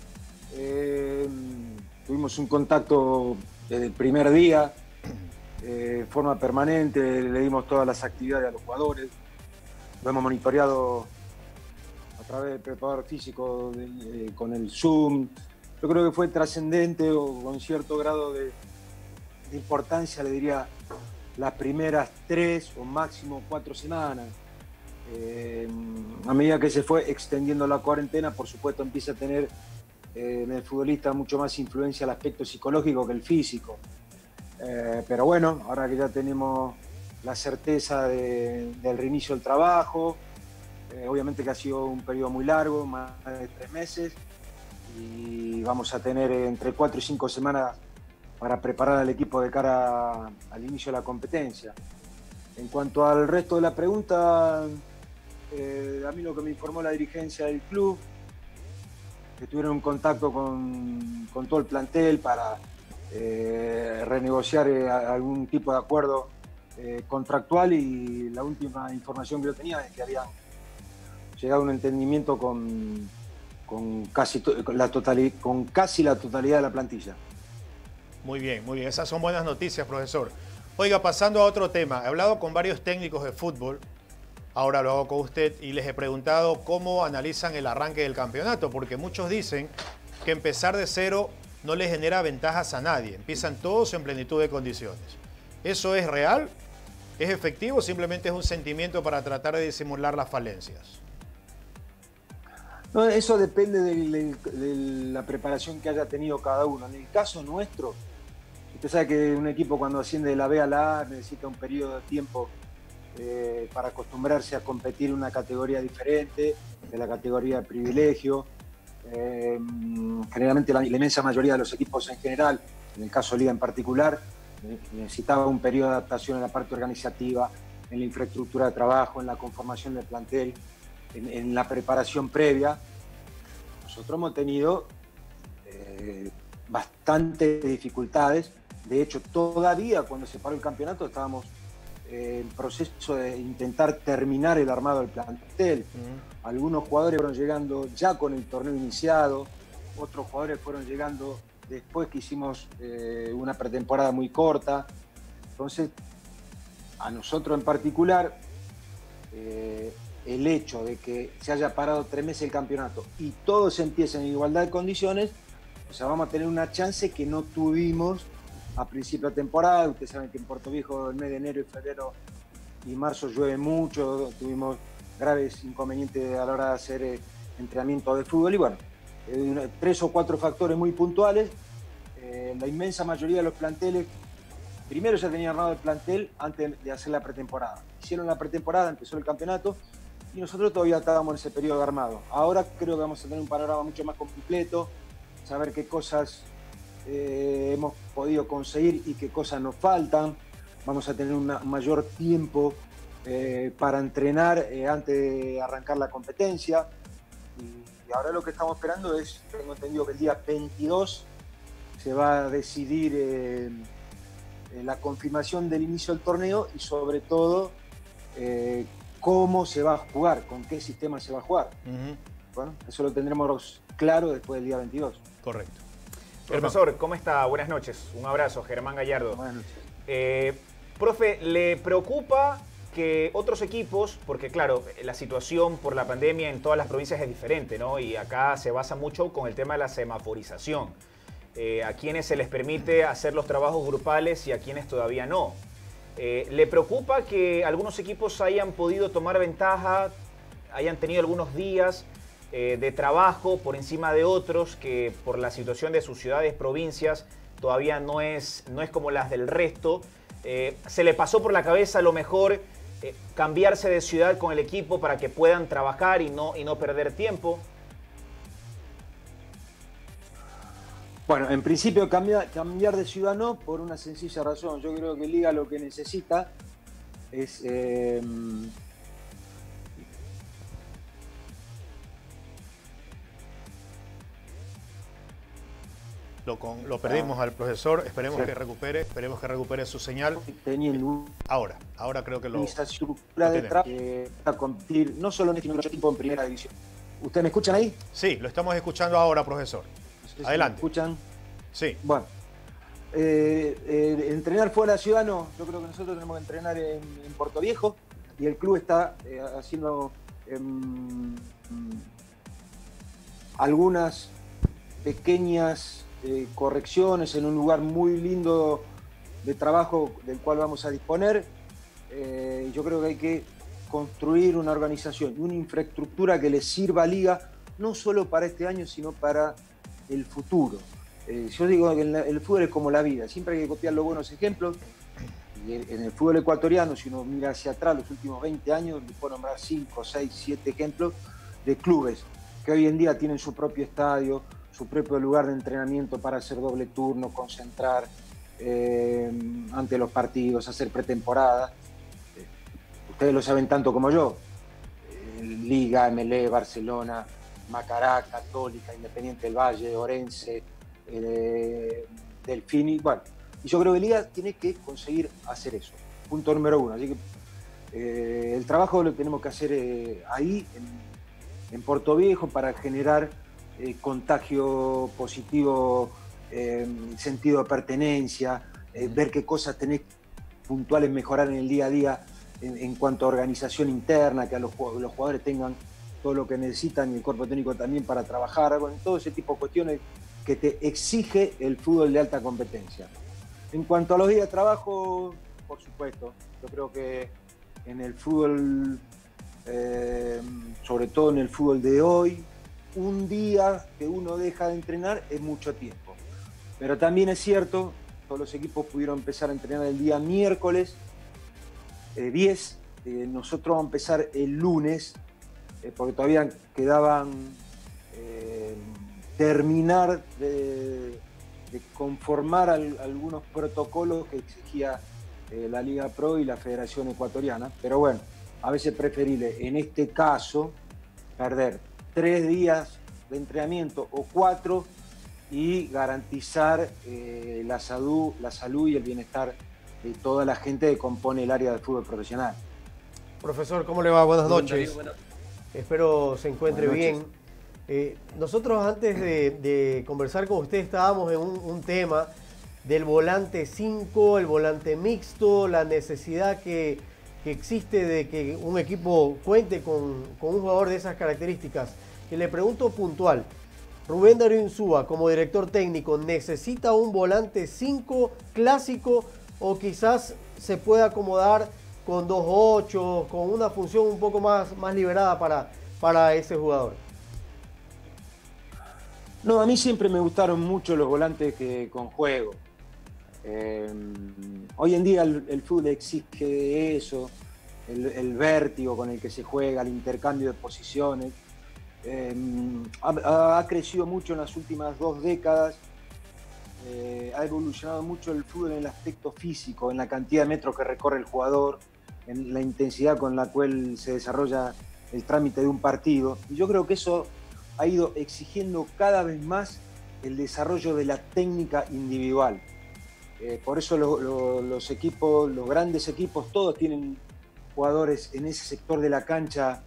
tuvimos un contacto desde el primer día. Forma permanente, le dimos todas las actividades a los jugadores, lo hemos monitoreado a través del preparador físico, con el Zoom. Yo creo que fue trascendente o con cierto grado de importancia, le diría, las primeras 3 o máximo 4 semanas. A medida que se fue extendiendo la cuarentena, por supuesto empieza a tener en el futbolista mucho más influencia el aspecto psicológico que el físico. Pero bueno, ahora que ya tenemos la certeza del reinicio del trabajo, obviamente que ha sido un periodo muy largo, más de 3 meses, y vamos a tener entre 4 y 5 semanas para preparar al equipo de cara al inicio de la competencia. En cuanto al resto de la pregunta, a mí lo que me informó la dirigencia del club, que tuvieron un contacto con todo el plantel para renegociar algún tipo de acuerdo contractual, y la última información que yo tenía es que habían llegado a un entendimiento con casi la totalidad de la plantilla. Muy bien, muy bien. Esas son buenas noticias, profesor. Oiga, pasando a otro tema. He hablado con varios técnicos de fútbol, ahora lo hago con usted, y les he preguntado cómo analizan el arranque del campeonato, porque muchos dicen que empezar de cero no les genera ventajas a nadie. Empiezan todos en plenitud de condiciones. ¿Eso es real? ¿Es efectivo o simplemente es un sentimiento para tratar de disimular las falencias? No, eso depende de la preparación que haya tenido cada uno. En el caso nuestro, usted sabe que un equipo cuando asciende de la B a la A necesita un periodo de tiempo para acostumbrarse a competir en una categoría diferente, de la categoría de privilegio. Generalmente la inmensa mayoría de los equipos en general, en el caso de Liga en particular, necesitaba un periodo de adaptación en la parte organizativa, en la infraestructura de trabajo, en la conformación del plantel, en la preparación previa. Nosotros hemos tenido bastantes dificultades. De hecho, todavía cuando se paró el campeonato estábamos en proceso de intentar terminar el armado del plantel. Algunos jugadores fueron llegando ya con el torneo iniciado, otros jugadores fueron llegando después que hicimos una pretemporada muy corta. Entonces, a nosotros en particular, el hecho de que se haya parado 3 meses el campeonato y todos empiecen en igualdad de condiciones, o sea, vamos a tener una chance que no tuvimos a principio de temporada. Ustedes saben que en Puerto Viejo el mes de enero y febrero y marzo llueve mucho, tuvimos graves inconvenientes a la hora de hacer entrenamiento de fútbol, y bueno, 3 o 4 factores muy puntuales. La inmensa mayoría de los planteles, primero ya tenían armado el plantel antes de hacer la pretemporada. Hicieron la pretemporada, empezó el campeonato, y nosotros todavía estábamos en ese periodo de armado. Ahora creo que vamos a tener un panorama mucho más completo, saber qué cosas hemos podido conseguir y qué cosas nos faltan. Vamos a tener un mayor tiempo para entrenar antes de arrancar la competencia. Y ahora lo que estamos esperando es, tengo entendido que el día 22 se va a decidir la confirmación del inicio del torneo, y sobre todo cómo se va a jugar, con qué sistema se va a jugar. Bueno, eso lo tendremos claro después del día 22. Correcto. Profesor, ¿cómo está? Buenas noches. Un abrazo, Germán Gallardo. Buenas noches. Profe, ¿le preocupa que otros equipos, porque claro, la situación por la pandemia en todas las provincias es diferente, ¿no? Y acá se basa mucho con el tema de la semaforización. A quienes se les permite hacer los trabajos grupales y a quienes todavía no. ¿Le preocupa que algunos equipos hayan podido tomar ventaja, hayan tenido algunos días de trabajo por encima de otros, que por la situación de sus ciudades, provincias, todavía no es como las del resto? ¿Se le pasó por la cabeza a lo mejor cambiarse de ciudad con el equipo para que puedan trabajar y no perder tiempo? Bueno, en principio cambiar de ciudad no, por una sencilla razón. Yo creo que Liga lo que necesita es Lo perdimos al profesor, esperemos que recupere su señal. Teniendo ahora creo que lo detrás para competir no solo en este nuevo equipo en primera división. ¿Ustedes me escuchan ahí? Sí, lo estamos escuchando ahora, profesor. Adelante. ¿Me escuchan? Sí. Bueno, entrenar fuera de la ciudad no. Yo creo que nosotros tenemos que entrenar en Puerto Viejo, y el club está haciendo algunas pequeñas correcciones en un lugar muy lindo de trabajo del cual vamos a disponer. Yo creo que hay que construir una organización y una infraestructura que le sirva a Liga no solo para este año, sino para el futuro. Yo digo que el fútbol es como la vida, siempre hay que copiar los buenos ejemplos. Y en el fútbol ecuatoriano, si uno mira hacia atrás, los últimos 20 años, le puedo nombrar 5, 6, 7 ejemplos de clubes que hoy en día tienen su propio estadio, su propio lugar de entrenamiento para hacer doble turno, concentrar ante los partidos, hacer pretemporada. Ustedes lo saben tanto como yo. Liga, MLE, Barcelona, Macará, Católica, Independiente del Valle, Orense, Delfini. Bueno, y yo creo que Liga tiene que conseguir hacer eso. Punto número 1. Así que el trabajo lo tenemos que hacer ahí, en Puerto Viejo, para generar contagio positivo, sentido de pertenencia, ver qué cosas tenés puntuales mejorar en el día a día en cuanto a organización interna, que los jugadores tengan todo lo que necesitan y el cuerpo técnico también para trabajar, bueno, todo ese tipo de cuestiones que te exige el fútbol de alta competencia. En cuanto a los días de trabajo, por supuesto, yo creo que en el fútbol, sobre todo en el fútbol de hoy, un día que uno deja de entrenar es mucho tiempo. Pero también es cierto, todos los equipos pudieron empezar a entrenar el día miércoles 10, nosotros vamos a empezar el lunes, porque todavía quedaban terminar de conformar algunos protocolos que exigía la Liga Pro y la Federación Ecuatoriana, pero bueno, a veces preferible en este caso perder 3 días de entrenamiento o 4 y garantizar la salud y el bienestar de toda la gente que compone el área del fútbol profesional. Profesor, ¿cómo le va? Buenas noches. Espero se encuentre bien. Nosotros antes de conversar con usted estábamos en un tema del volante 5, el volante mixto, la necesidad que existe de que un equipo cuente con un jugador de esas características. Y le pregunto puntual, Rubén Darío Insúa, como director técnico, ¿necesita un volante 5 clásico o quizás se puede acomodar con 2-8, con una función un poco más liberada para ese jugador? No, a mí siempre me gustaron mucho los volantes con juego. Hoy en día el fútbol exige eso, el vértigo con el que se juega, el intercambio de posiciones. Ha crecido mucho en las últimas 2 décadas, ha evolucionado mucho el fútbol en el aspecto físico, en la cantidad de metros que recorre el jugador, en la intensidad con la cual se desarrolla el trámite de un partido. Y yo creo que eso ha ido exigiendo cada vez más el desarrollo de la técnica individual. Por eso los equipos, los grandes equipos, todos tienen jugadores en ese sector de la cancha,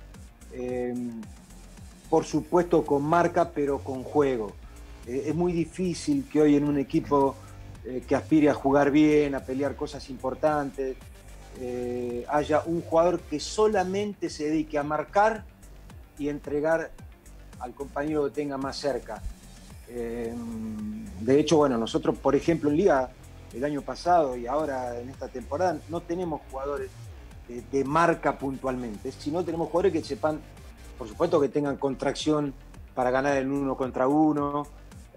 por supuesto con marca, pero con juego. Es muy difícil que hoy en un equipo que aspire a jugar bien, a pelear cosas importantes, haya un jugador que solamente se dedique a marcar y entregar al compañero que tenga más cerca. De hecho, bueno, nosotros, por ejemplo, en Liga, el año pasado y ahora en esta temporada, no tenemos jugadores de marca puntualmente, sino tenemos jugadores que sepan, por supuesto, que tengan contracción para ganar el 1 contra 1,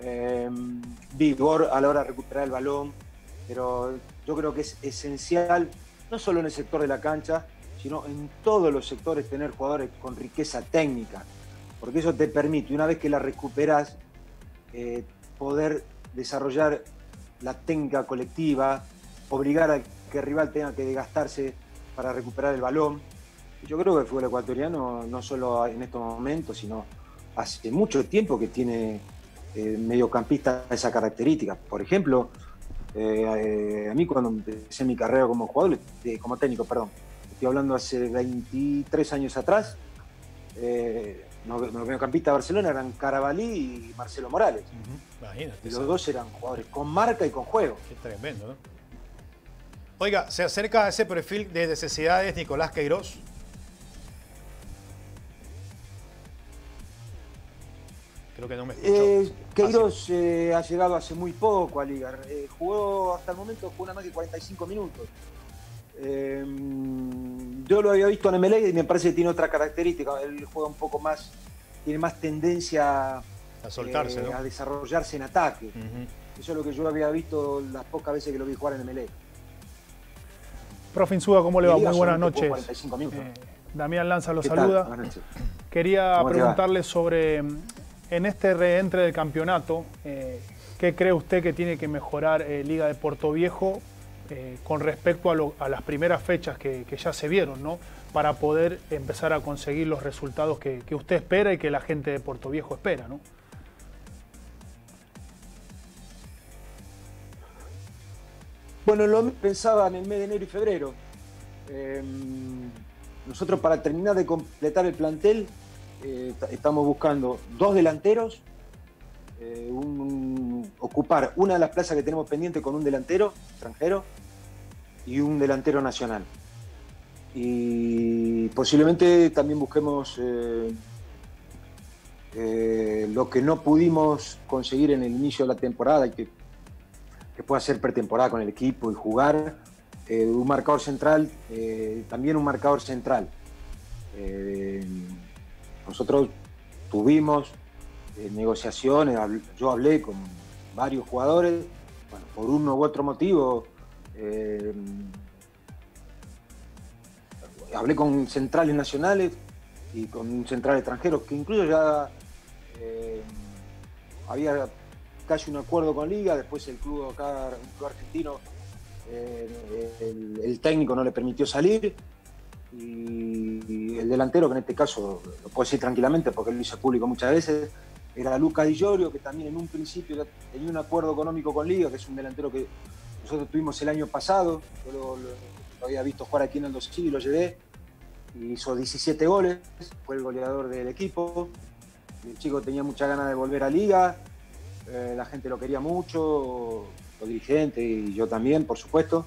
vigor a la hora de recuperar el balón, pero yo creo que es esencial, no solo en el sector de la cancha, sino en todos los sectores, tener jugadores con riqueza técnica, porque eso te permite, una vez que la recuperas, poder desarrollar la técnica colectiva, obligar a que el rival tenga que desgastarse para recuperar el balón. Y yo creo que el fútbol ecuatoriano, no solo en estos momentos, sino hace mucho tiempo que tiene mediocampistas de esa característica. Por ejemplo, a mí cuando empecé mi carrera como jugador, como técnico, perdón, estoy hablando hace 23 años atrás, los mediocampistas de Barcelona eran Carabalí y Marcelo Morales. Imagínate. Y los dos eran jugadores con marca y con juego. Qué tremendo, ¿no? Oiga, ¿se acerca a ese perfil de necesidades Nicolás Queiroz? Creo que no me escuchó. Queiroz ha llegado hace muy poco a Liga. Jugó hasta el momento, jugó nada más que 45 minutos. Yo lo había visto en Emelec y me parece que tiene otra característica. Él juega un poco más, tiene más tendencia A soltarse, ¿no? a desarrollarse en ataque. Eso es lo que yo había visto las pocas veces que lo vi jugar en Emelec. Profe Insúa, ¿cómo le va? Muy buenas noches. 45 minutos. Damián Lanza lo ¿Qué tal? saluda. Buenas noches. Quería ¿Cómo te va? preguntarle sobre, en este reentre del campeonato, ¿qué cree usted que tiene que mejorar Liga de Portoviejo con respecto a las primeras fechas que ya se vieron, ¿no? Para poder empezar a conseguir los resultados que usted espera y que la gente de Portoviejo espera, ¿no? Bueno, lo pensaba en el mes de enero y febrero. Nosotros, para terminar de completar el plantel, estamos buscando 2 delanteros, ocupar una de las plazas que tenemos pendiente con un delantero extranjero y un delantero nacional. Y posiblemente también busquemos lo que no pudimos conseguir en el inicio de la temporada y que pueda hacer pretemporada con el equipo y jugar. Un marcador central, también un marcador central. Nosotros tuvimos negociaciones, yo hablé con varios jugadores, bueno, por uno u otro motivo, hablé con centrales nacionales y con centrales extranjeros, que incluso ya había casi un acuerdo con Liga. Después el club acá, un club argentino, el técnico no le permitió salir, y el delantero, que en este caso lo puedo decir tranquilamente porque lo hice público muchas veces, era Lucas Di Llorio, que también en un principio ya tenía un acuerdo económico con Liga, que es un delantero que nosotros tuvimos el año pasado. Yo lo había visto jugar aquí en el Aldosivi y lo llevé, y hizo 17 goles, fue el goleador del equipo. El chico tenía muchas ganas de volver a Liga. La gente lo quería mucho, los dirigentes y yo también, por supuesto.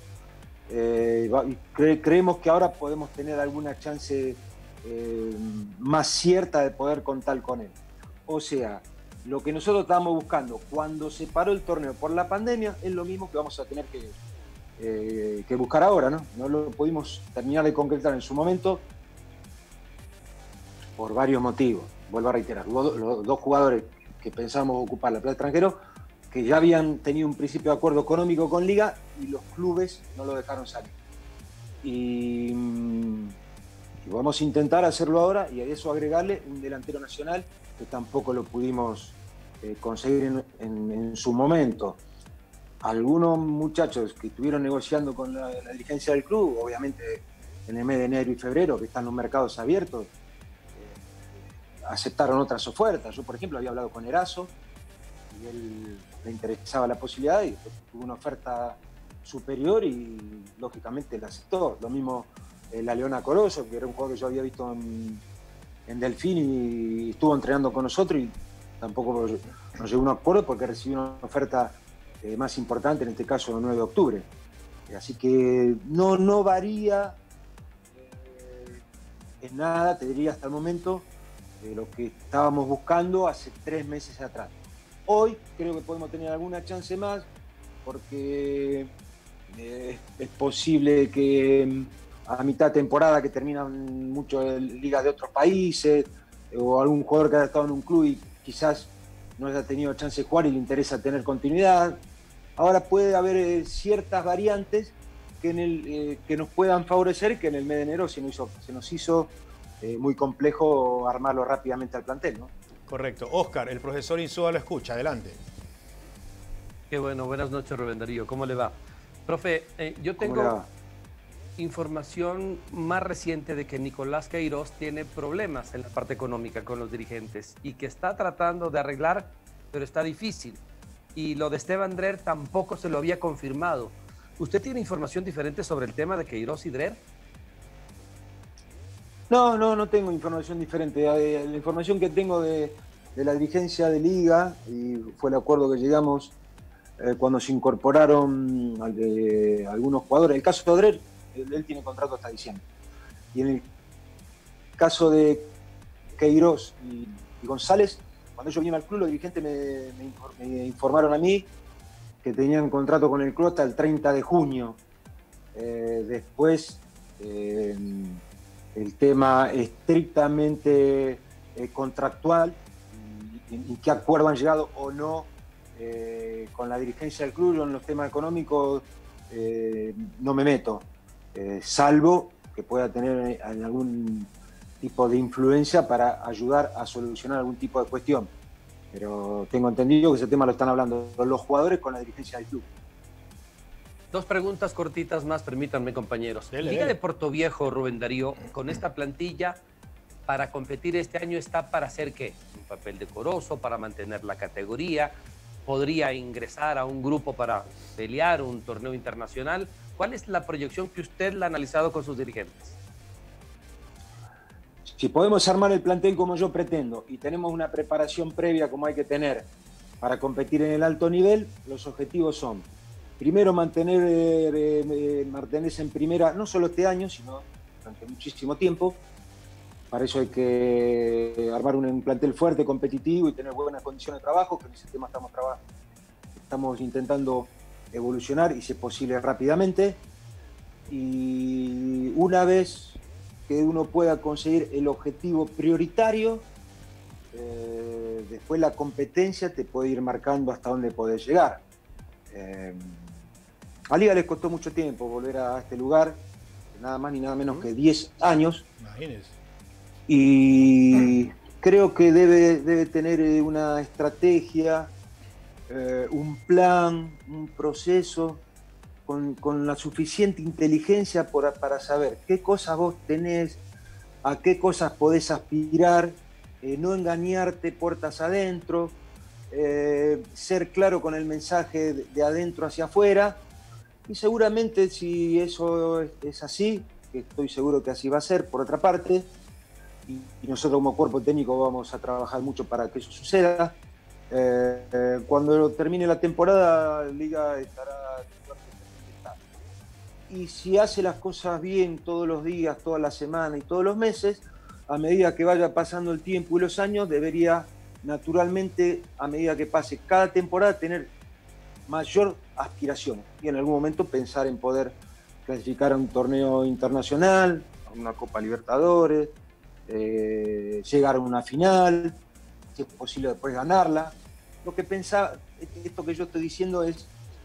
Creemos que ahora podemos tener alguna chance más cierta de poder contar con él. O sea, lo que nosotros estábamos buscando cuando se paró el torneo por la pandemia es lo mismo que vamos a tener que buscar ahora, ¿no? No lo pudimos terminar de concretar en su momento por varios motivos. Vuelvo a reiterar, los 2 jugadores que pensábamos ocupar la plaza extranjero, que ya habían tenido un principio de acuerdo económico con Liga y los clubes no lo dejaron salir. Y vamos a intentar hacerlo ahora y a eso agregarle un delantero nacional que tampoco lo pudimos conseguir en su momento. Algunos muchachos que estuvieron negociando con la dirigencia del club, obviamente en el mes de enero y febrero, que están los mercados abiertos, aceptaron otras ofertas. Yo, por ejemplo, había hablado con Erazo y él le interesaba la posibilidad y tuvo una oferta superior y lógicamente la aceptó. Lo mismo la Leona Corozo, que era un jugador que yo había visto en Delfín y estuvo entrenando con nosotros y tampoco nos llegó a un acuerdo porque recibió una oferta más importante, en este caso el 9 de octubre. Así que no varía en nada, te diría, hasta el momento, de lo que estábamos buscando hace 3 meses atrás. Hoy creo que podemos tener alguna chance más porque es posible que a mitad de temporada, que terminan muchas ligas de otros países, o algún jugador que haya estado en un club y quizás no haya tenido chance de jugar y le interesa tener continuidad. Ahora puede haber ciertas variantes que nos puedan favorecer, que en el mes de enero se nos hizo muy complejo armarlo rápidamente al plantel, ¿no? Correcto. Oscar, el profesor Insúa lo escucha. Adelante. Qué bueno. Buenas noches, Rubén Darío. ¿Cómo le va? Profe, yo tengo información más reciente de que Nicolás Queiroz tiene problemas en la parte económica con los dirigentes y que está tratando de arreglar, pero está difícil. Y lo de Esteban Drer tampoco se lo había confirmado. ¿Usted tiene información diferente sobre el tema de Queiroz y Drer? No tengo información diferente. La información que tengo de la dirigencia de Liga, y fue el acuerdo que llegamos cuando se incorporaron algunos jugadores. El caso de Drer, él tiene contrato hasta diciembre. Y en el caso de Queiroz y González, cuando yo vine al club, los dirigentes me informaron a mí que tenían contrato con el club hasta el 30 de junio. Después, el tema estrictamente contractual y qué acuerdo han llegado o no con la dirigencia del club. Yo en los temas económicos no me meto, salvo que pueda tener algún tipo de influencia para ayudar a solucionar algún tipo de cuestión. Pero tengo entendido que ese tema lo están hablando los jugadores con la dirigencia del club. Dos preguntas cortitas más, permítanme, compañeros. Liga de Portoviejo, Rubén Darío, con esta plantilla, para competir este año, ¿está para hacer qué? ¿Un papel decoroso, para mantener la categoría? ¿Podría ingresar a un grupo para pelear un torneo internacional? ¿Cuál es la proyección que usted la ha analizado con sus dirigentes? Si podemos armar el plantel como yo pretendo y tenemos una preparación previa como hay que tener para competir en el alto nivel, los objetivos son, primero, mantenerse en primera, no solo este año, sino durante muchísimo tiempo. Para eso hay que armar un plantel fuerte, competitivo y tener buenas condiciones de trabajo, que en ese tema estamos intentando evolucionar y, si es posible, rápidamente. Y una vez que uno pueda conseguir el objetivo prioritario, después la competencia te puede ir marcando hasta dónde podés llegar. A Liga les costó mucho tiempo volver a este lugar, nada más ni nada menos que 10 años. Imagínense. Y creo que debe tener una estrategia, un plan, un proceso, con la suficiente inteligencia para saber qué cosas vos tenés, a qué cosas podés aspirar, no engañarte puertas adentro, ser claro con el mensaje de adentro hacia afuera. Y seguramente, si eso es así, que estoy seguro que así va a ser, por otra parte, y nosotros como cuerpo técnico vamos a trabajar mucho para que eso suceda, cuando termine la temporada, la Liga estará en el lugar que está. Y si hace las cosas bien todos los días, toda la semana y todos los meses, a medida que vaya pasando el tiempo y los años, debería naturalmente, a medida que pase cada temporada, tener mayor aspiración y en algún momento pensar en poder clasificar a un torneo internacional, a una Copa Libertadores, llegar a una final, si es posible después ganarla. Lo que pensaba, esto que yo estoy diciendo es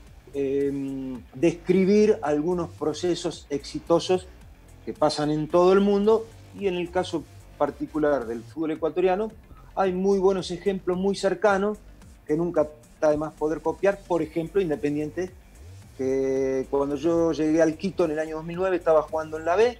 describir algunos procesos exitosos que pasan en todo el mundo, y en el caso particular del fútbol ecuatoriano hay muy buenos ejemplos muy cercanos que nunca está de más poder copiar. Por ejemplo, Independiente, que cuando yo llegué al Quito en el año 2009 estaba jugando en la B,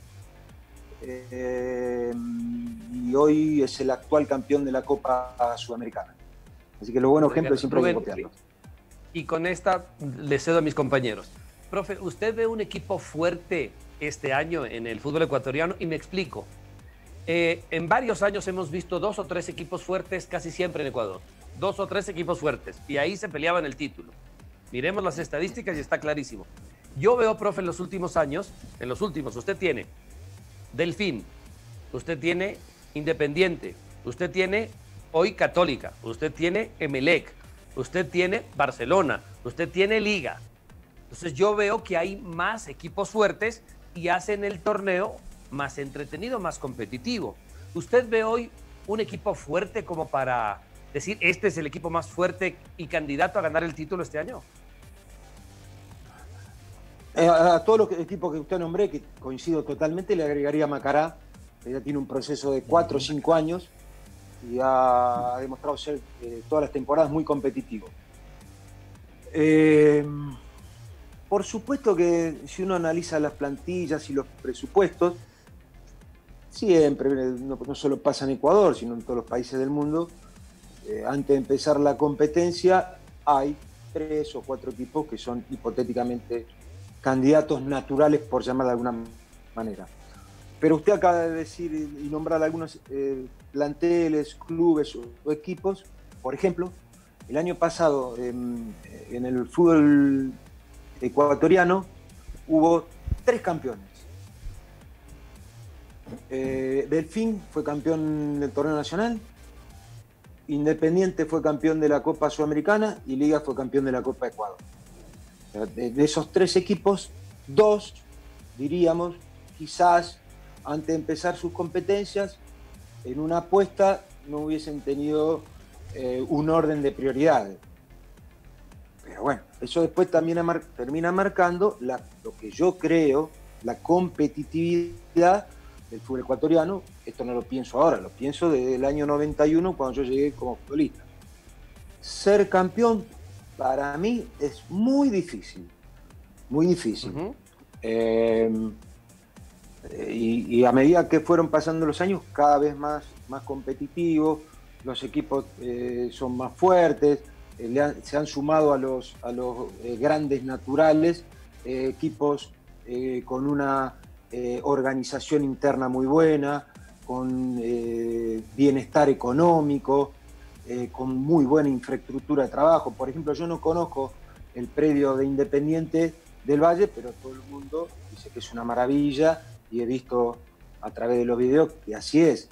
y hoy es el actual campeón de la Copa Sudamericana. Así que los buenos ejemplos siempre hay que copiarlos. Y con esta le cedo a mis compañeros. Profe, ¿usted ve un equipo fuerte este año en el fútbol ecuatoriano? Y me explico. En varios años hemos visto 2 o 3 equipos fuertes casi siempre en Ecuador. 2 o 3 equipos fuertes. Y ahí se peleaban el título. Miremos las estadísticas y está clarísimo. Yo veo, profe, en los últimos años, usted tiene Delfín, usted tiene Independiente, usted tiene hoy Católica, usted tiene Emelec, usted tiene Barcelona, usted tiene Liga. Entonces yo veo que hay más equipos fuertes y hacen el torneo más entretenido, más competitivo. ¿Usted ve hoy un equipo fuerte como para decir este es el equipo más fuerte y candidato a ganar el título este año? A todos los equipos que usted nombré, que coincido totalmente, le agregaría Macará, que ya tiene un proceso de 4 o 5 años y ha demostrado ser todas las temporadas muy competitivo. Por supuesto que si uno analiza las plantillas y los presupuestos, siempre, no solo pasa en Ecuador, sino en todos los países del mundo, antes de empezar la competencia hay 3 o 4 equipos que son hipotéticamente candidatos naturales, por llamar de alguna manera. Pero usted acaba de decir y nombrar algunos planteles, clubes o equipos. Por ejemplo, el año pasado en el fútbol ecuatoriano hubo 3 campeones. Delfín fue campeón del torneo nacional, Independiente fue campeón de la Copa Sudamericana y Liga fue campeón de la Copa Ecuador. De esos 3 equipos, 2, diríamos, quizás antes de empezar sus competencias, en una apuesta no hubiesen tenido un orden de prioridades. Pero bueno, eso después también termina marcando lo que yo creo, la competitividad del fútbol ecuatoriano. Esto no lo pienso ahora, lo pienso desde el año 91 cuando yo llegué como futbolista. Ser campeón para mí es muy difícil, muy difícil. Y a medida que fueron pasando los años, cada vez más competitivos, los equipos son más fuertes, se han sumado a los grandes naturales, equipos con una organización interna muy buena, con bienestar económico, con muy buena infraestructura de trabajo. Por ejemplo, yo no conozco el predio de Independiente del Valle, pero todo el mundo dice que es una maravilla y he visto a través de los videos que así es.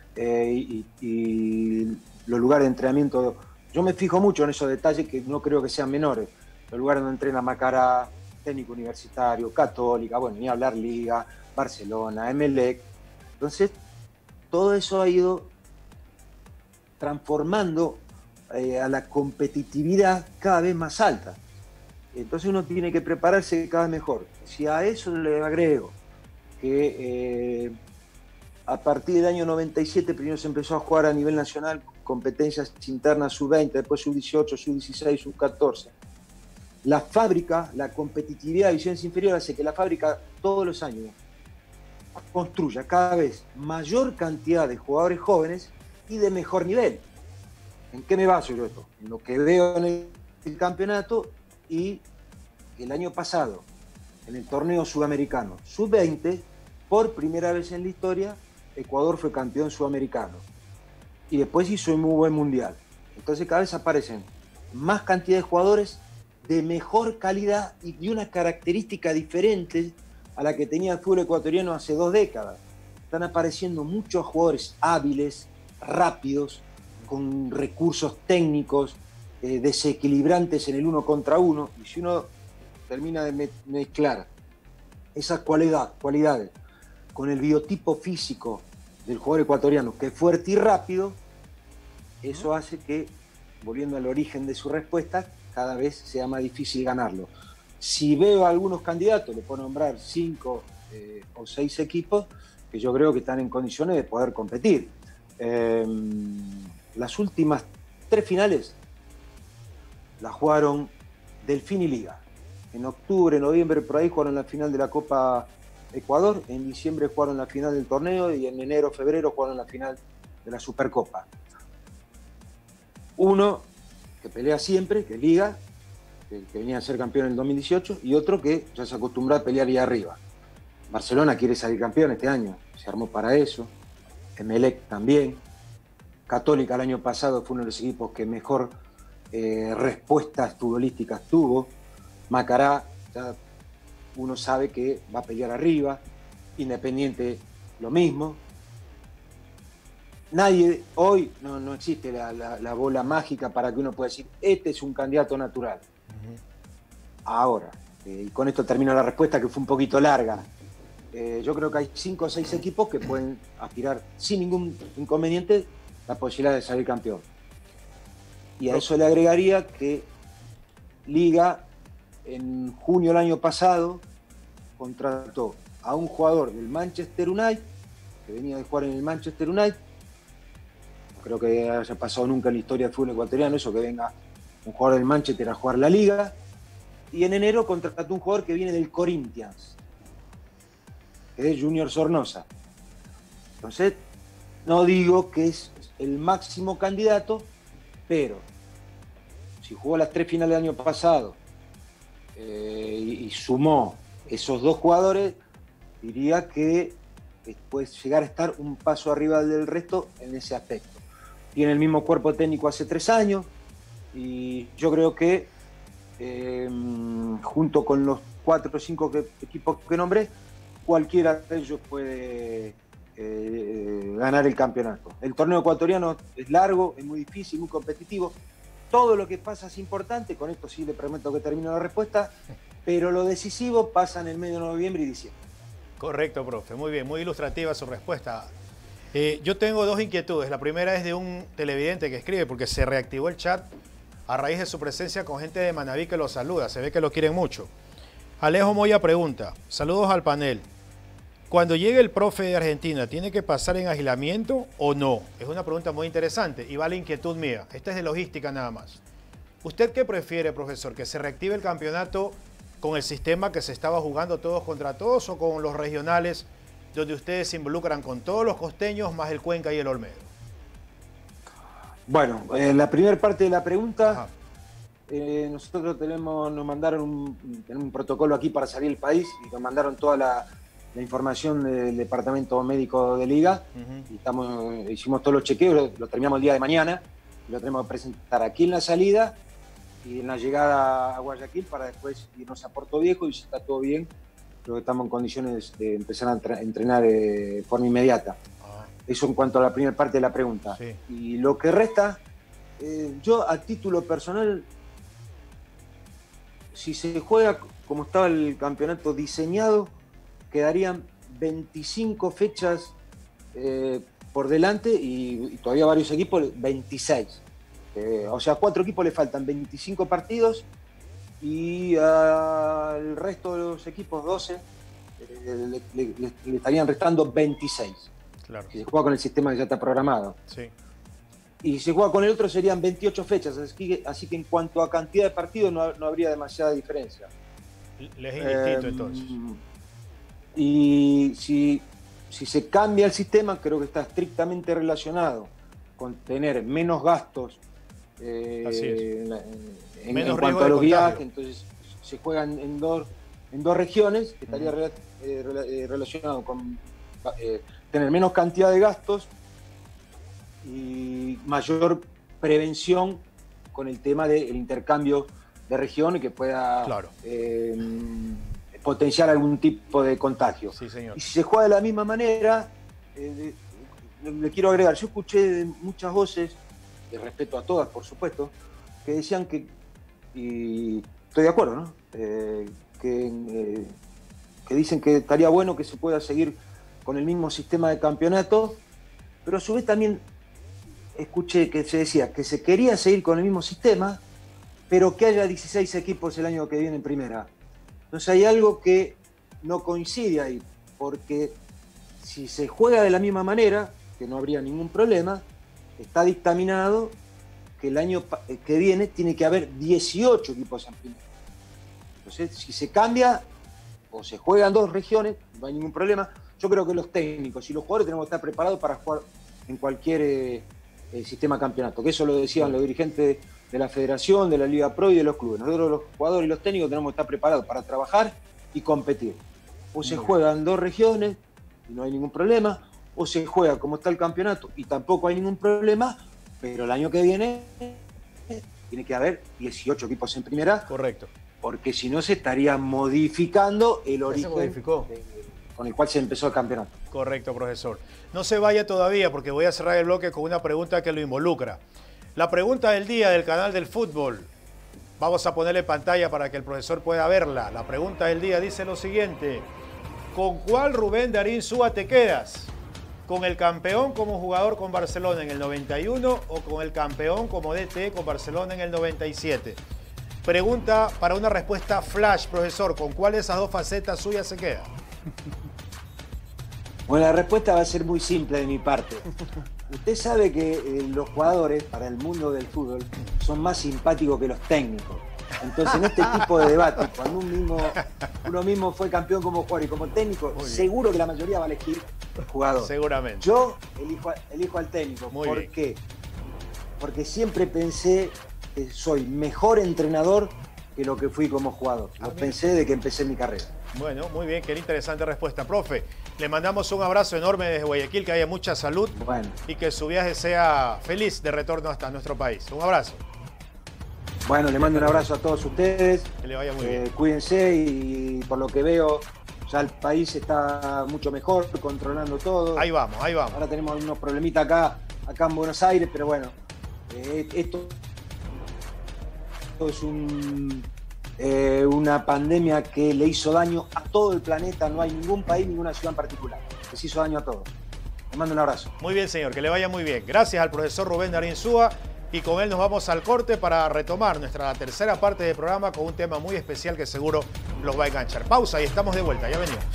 Y los lugares de entrenamiento, yo me fijo mucho en esos detalles que no creo que sean menores. Los lugares donde entrena Macará, Técnico Universitario, Católica, bueno, ni hablar Liga, Barcelona, Emelec. Entonces, todo eso ha ido transformando a la competitividad cada vez más alta. Entonces uno tiene que prepararse cada vez mejor. Si a eso le agrego que a partir del año 97 primero se empezó a jugar a nivel nacional competencias internas sub-20, después sub-18, sub-16, sub-14. La fábrica, la competitividad de divisiones inferiores hace que la fábrica todos los años construya cada vez mayor cantidad de jugadores jóvenes y de mejor nivel. ¿En qué me baso yo esto? En lo que veo en el campeonato y el año pasado, en el torneo sudamericano sub-20, por primera vez en la historia, Ecuador fue campeón sudamericano. Y después hizo un muy buen mundial. Entonces cada vez aparecen más cantidad de jugadores de mejor calidad y de una característica diferente a la que tenía el fútbol ecuatoriano hace 2 décadas. Están apareciendo muchos jugadores hábiles, rápidos, con recursos técnicos, desequilibrantes en el 1 contra 1. Y si uno termina de mezclar esas cualidades con el biotipo físico del jugador ecuatoriano, que es fuerte y rápido, eso hace que, volviendo al origen de su respuesta, cada vez sea más difícil ganarlo. Si veo a algunos candidatos, le puedo nombrar 5 o 6 equipos que yo creo que están en condiciones de poder competir. Las últimas 3 finales las jugaron Delfín y Liga. En octubre, noviembre, por ahí jugaron la final de la Copa Ecuador, en diciembre jugaron la final del torneo y en enero, febrero jugaron la final de la Supercopa. Uno que pelea siempre, que es Liga, que venía a ser campeón en el 2018, y otro que ya se acostumbró a pelear ahí arriba. Barcelona quiere salir campeón este año, se armó para eso. Emelec también. Católica el año pasado fue uno de los equipos que mejor respuestas futbolísticas tuvo. Macará, ya uno sabe que va a pelear arriba. Independiente, lo mismo. Nadie, hoy no existe la bola mágica para que uno pueda decir, este es un candidato natural. Ahora, y con esto termino la respuesta que fue un poquito larga, yo creo que hay 5 o 6 equipos que pueden aspirar sin ningún inconveniente la posibilidad de salir campeón. Y a eso le agregaría que Liga en junio del año pasado contrató a un jugador del Manchester United, que venía de jugar en el Manchester United. No creo que haya pasado nunca en la historia del fútbol ecuatoriano eso, que venga un jugador del Manchester a jugar la Liga. Y en enero contrató un jugador que viene del Corinthians, que es Junior Sornosa. Entonces, no digo que es el máximo candidato, pero si jugó las 3 finales del año pasado y sumó esos 2 jugadores, diría que puede llegar a estar un paso arriba del resto en ese aspecto. Tiene el mismo cuerpo técnico hace 3 años y yo creo que junto con los 4 o 5 equipos que nombré, cualquiera de ellos puede ganar el campeonato. El torneo ecuatoriano es largo, es muy difícil, muy competitivo. Todo lo que pasa es importante, con esto sí le prometo que termino la respuesta, pero lo decisivo pasa en el medio de noviembre y diciembre. Correcto, profe. Muy bien, muy ilustrativa su respuesta. Yo tengo dos inquietudes. La primera es de un televidente que escribe, porque se reactivó el chat a raíz de su presencia con gente de Manaví que lo saluda. Se ve que lo quieren mucho. Alejo Moya pregunta, saludos al panel. Cuando llegue el profe de Argentina, ¿tiene que pasar en aislamiento o no? Es una pregunta muy interesante y va la inquietud mía. Esta es de logística nada más. ¿Usted qué prefiere, profesor? ¿Que se reactive el campeonato con el sistema que se estaba jugando todos contra todos o con los regionales donde ustedes se involucran con todos los costeños más el Cuenca y el Olmedo? Bueno, la primera parte de la pregunta, nosotros nos mandaron un protocolo aquí para salir del país y nos mandaron toda la información del departamento médico de Liga. Y hicimos todos los chequeos, lo terminamos el día de mañana, y lo tenemos que presentar aquí en la salida y en la llegada a Guayaquil para después irnos a Puerto Viejo, y si está todo bien, creo que estamos en condiciones de empezar a entrenar de forma inmediata. Eso en cuanto a la primera parte de la pregunta. Sí. Y lo que resta, yo a título personal, si se juega como estaba el campeonato diseñado, quedarían 25 fechas por delante y todavía varios equipos, 26. O sea, a 4 equipos le faltan 25 partidos y al resto de los equipos, 12, le estarían restando 26. Claro. Si se juega con el sistema que ya está programado. Sí. Y si se juega con el otro serían 28 fechas, así que en cuanto a cantidad de partidos no habría demasiada diferencia. Les es indistinto entonces. Y si se cambia el sistema, creo que está estrictamente relacionado con tener menos gastos en cuanto a los viajes. Entonces se juegan en dos regiones, que estaría relacionado con tener menos cantidad de gastos y mayor prevención con el tema del intercambio de regiones que pueda potenciar algún tipo de contagio. Sí, señor. Y si se juega de la misma manera, le quiero agregar, yo escuché muchas voces, de respeto a todas, por supuesto, que decían que, y estoy de acuerdo, ¿no? Que dicen que estaría bueno que se pueda seguir con el mismo sistema de campeonato, pero a su vez también escuché que se decía que se quería seguir con el mismo sistema, pero que haya 16 equipos el año que viene en primera. Entonces hay algo que no coincide ahí, porque si se juega de la misma manera, que no habría ningún problema, está dictaminado que el año que viene tiene que haber 18 equipos en primera. Entonces, si se cambia o se juegan 2 regiones, no hay ningún problema. Yo creo que los técnicos y los jugadores tenemos que estar preparados para jugar en cualquier sistema campeonato, que eso lo decían los dirigentes de la Federación, de la Liga Pro y de los clubes. Nosotros los jugadores y los técnicos tenemos que estar preparados para trabajar y competir. O se juegan 2 regiones y no hay ningún problema, o se juega como está el campeonato y tampoco hay ningún problema, pero el año que viene tiene que haber 18 equipos en primera. Correcto. Porque si no se estaría modificando el origen con el cual se empezó el campeonato. Correcto, profesor. No se vaya todavía porque voy a cerrar el bloque con una pregunta que lo involucra. La pregunta del día del canal del fútbol. Vamos a ponerle pantalla para que el profesor pueda verla. La pregunta del día dice lo siguiente. ¿Con cuál Rubén Darín Súa te quedas? ¿Con el campeón como jugador con Barcelona en el 91 o con el campeón como DT con Barcelona en el 97? Pregunta para una respuesta flash, profesor. ¿Con cuál de esas 2 facetas suyas se queda? Bueno, la respuesta va a ser muy simple de mi parte. Usted sabe que los jugadores para el mundo del fútbol son más simpáticos que los técnicos. Entonces, en este tipo de debate, cuando uno mismo fue campeón como jugador y como técnico, seguro que la mayoría va a elegir el jugador. Seguramente. Yo elijo al técnico. ¿Por qué? Porque siempre pensé que soy mejor entrenador que lo que fui como jugador. Lo pensé desde que empecé mi carrera. Bueno, muy bien, qué interesante respuesta. Profe, le mandamos un abrazo enorme desde Guayaquil, que haya mucha salud y que su viaje sea feliz de retorno hasta nuestro país. Un abrazo. Bueno, le mando un abrazo a todos ustedes. Que le vaya muy bien. Cuídense y por lo que veo Ya el país está mucho mejor, controlando todo. Ahí vamos, ahí vamos. Ahora tenemos unos problemitas acá en Buenos Aires, pero bueno, esto es una pandemia que le hizo daño a todo el planeta. No hay ningún país, ninguna ciudad en particular. Les hizo daño a todos. Les mando un abrazo. Muy bien, señor, que le vaya muy bien. Gracias al profesor Rubén Darín Insúa. Y con él nos vamos al corte para retomar nuestra tercera parte del programa con un tema muy especial que seguro los va a enganchar. Pausa y estamos de vuelta. Ya venimos.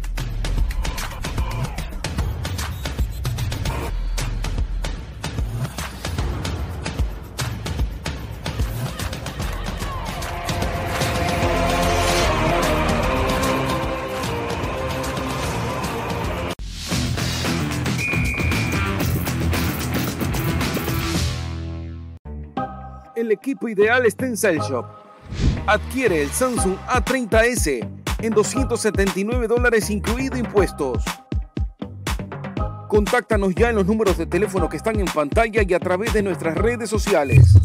El equipo ideal está en Cell Shop. Adquiere el Samsung A30s en $279 incluido impuestos. Contáctanos ya en los números de teléfono que están en pantalla y a través de nuestras redes sociales.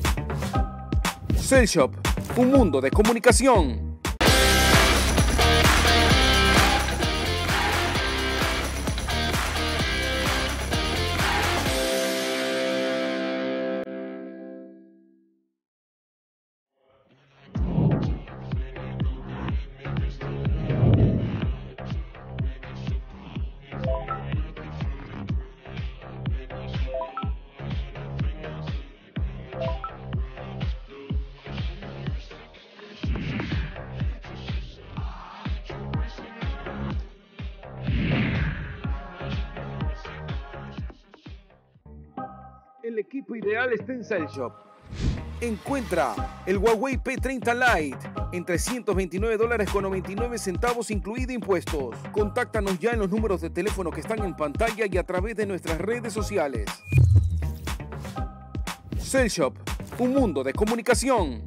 Cell Shop, un mundo de comunicación. El equipo ideal está en Cell Shop. Encuentra el Huawei P30 Lite en $329.99 incluido impuestos. Contáctanos ya en los números de teléfono que están en pantalla y a través de nuestras redes sociales. Cell Shop, un mundo de comunicación.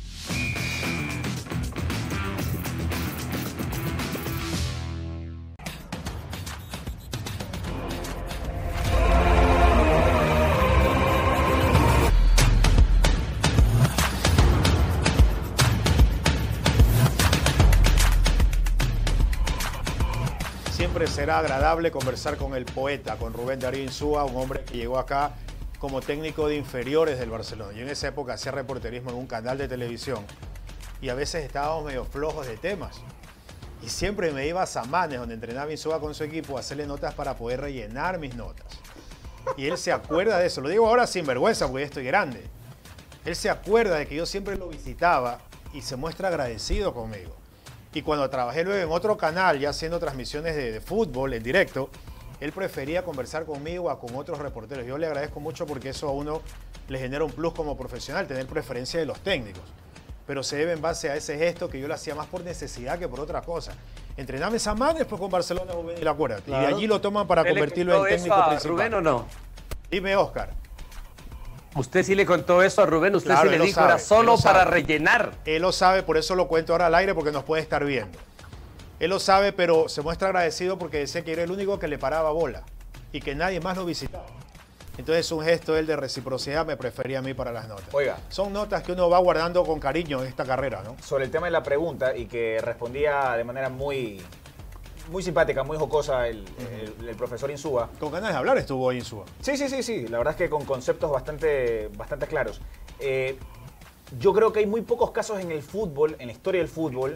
Siempre será agradable conversar con el poeta, con Rubén Darío Insúa, un hombre que llegó acá como técnico de inferiores del Barcelona. Yo en esa época hacía reporterismo en un canal de televisión y a veces estábamos medio flojos de temas. Y siempre me iba a Samanes, donde entrenaba Insúa con su equipo, a hacerle notas para poder rellenar mis notas. Y él se acuerda de eso. Lo digo ahora sin vergüenza porque ya estoy grande. Él se acuerda de que yo siempre lo visitaba y se muestra agradecido conmigo. Y cuando trabajé luego en otro canal, ya haciendo transmisiones de fútbol en directo, él prefería conversar conmigo a con otros reporteros. Yo le agradezco mucho porque eso a uno le genera un plus como profesional, tener preferencia de los técnicos. Pero se debe en base a ese gesto que yo lo hacía más por necesidad que por otra cosa. Entrenaba en Samán, después con Barcelona, Rubén, y la acuerdas. Claro. Y allí lo toman para convertirlo en técnico principal. ¿Rubén o no? Dime, Oscar. Usted sí le contó eso a Rubén, usted claro, sí le dijo, era solo para rellenar. Él lo sabe, por eso lo cuento ahora al aire, porque nos puede estar viendo. Él lo sabe, pero se muestra agradecido porque decía que era el único que le paraba bola y que nadie más lo visitaba. Entonces un gesto él de reciprocidad me prefería a mí para las notas. Oiga. Son notas que uno va guardando con cariño en esta carrera, ¿no? Sobre el tema de la pregunta y que respondía de manera muy simpática, muy jocosa el profesor Insúa. Con ganas de hablar estuvo Insúa. Sí. La verdad es que con conceptos bastante claros. Yo creo que hay muy pocos casos en el fútbol, en la historia del fútbol,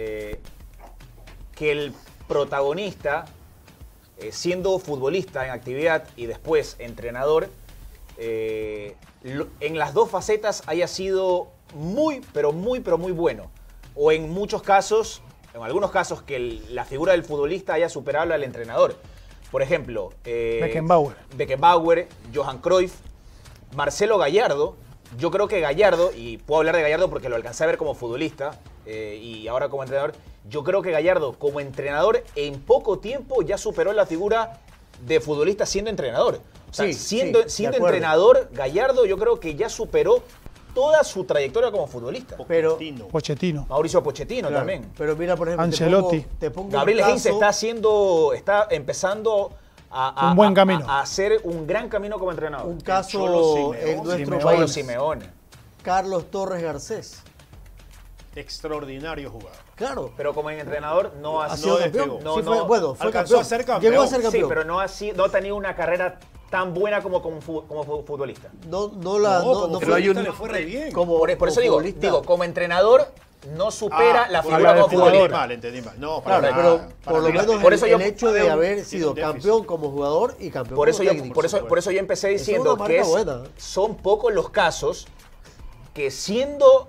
que el protagonista, siendo futbolista en actividad y después entrenador, en las dos facetas haya sido muy bueno. O en muchos casos, en algunos casos, que la figura del futbolista haya superado al entrenador. Por ejemplo, Beckenbauer, Johan Cruyff, Marcelo Gallardo. Yo creo que Gallardo, y puedo hablar de Gallardo porque lo alcancé a ver como futbolista y ahora como entrenador, yo creo que Gallardo como entrenador en poco tiempo ya superó la figura de futbolista siendo entrenador. O sea, siendo entrenador, Gallardo yo creo que ya superó toda su trayectoria como futbolista. Pochettino. Mauricio Pochettino también. Pero mira, por ejemplo, Ancelotti. te pongo Gabriel Heinze está empezando un buen camino. A hacer un gran camino como entrenador. Un caso en nuestro país. Simeone. Carlos Torres Garcés. extraordinario jugador. Claro. Pero como no ha sido campeón. No, Sí, no, bueno, fue alcanzó campeón. a ser campeón. Llegó a ser campeón. Sí, pero no ha tenido una carrera tan buena como futbolista. Pero hay le fue re bien. Por eso digo, como entrenador no supera la figura como futbolista. Entendí mal. No, claro, nada. pero por lo menos por eso el hecho de haber sido campeón como jugador y campeón como técnico. Por eso yo empecé diciendo que son pocos los casos que siendo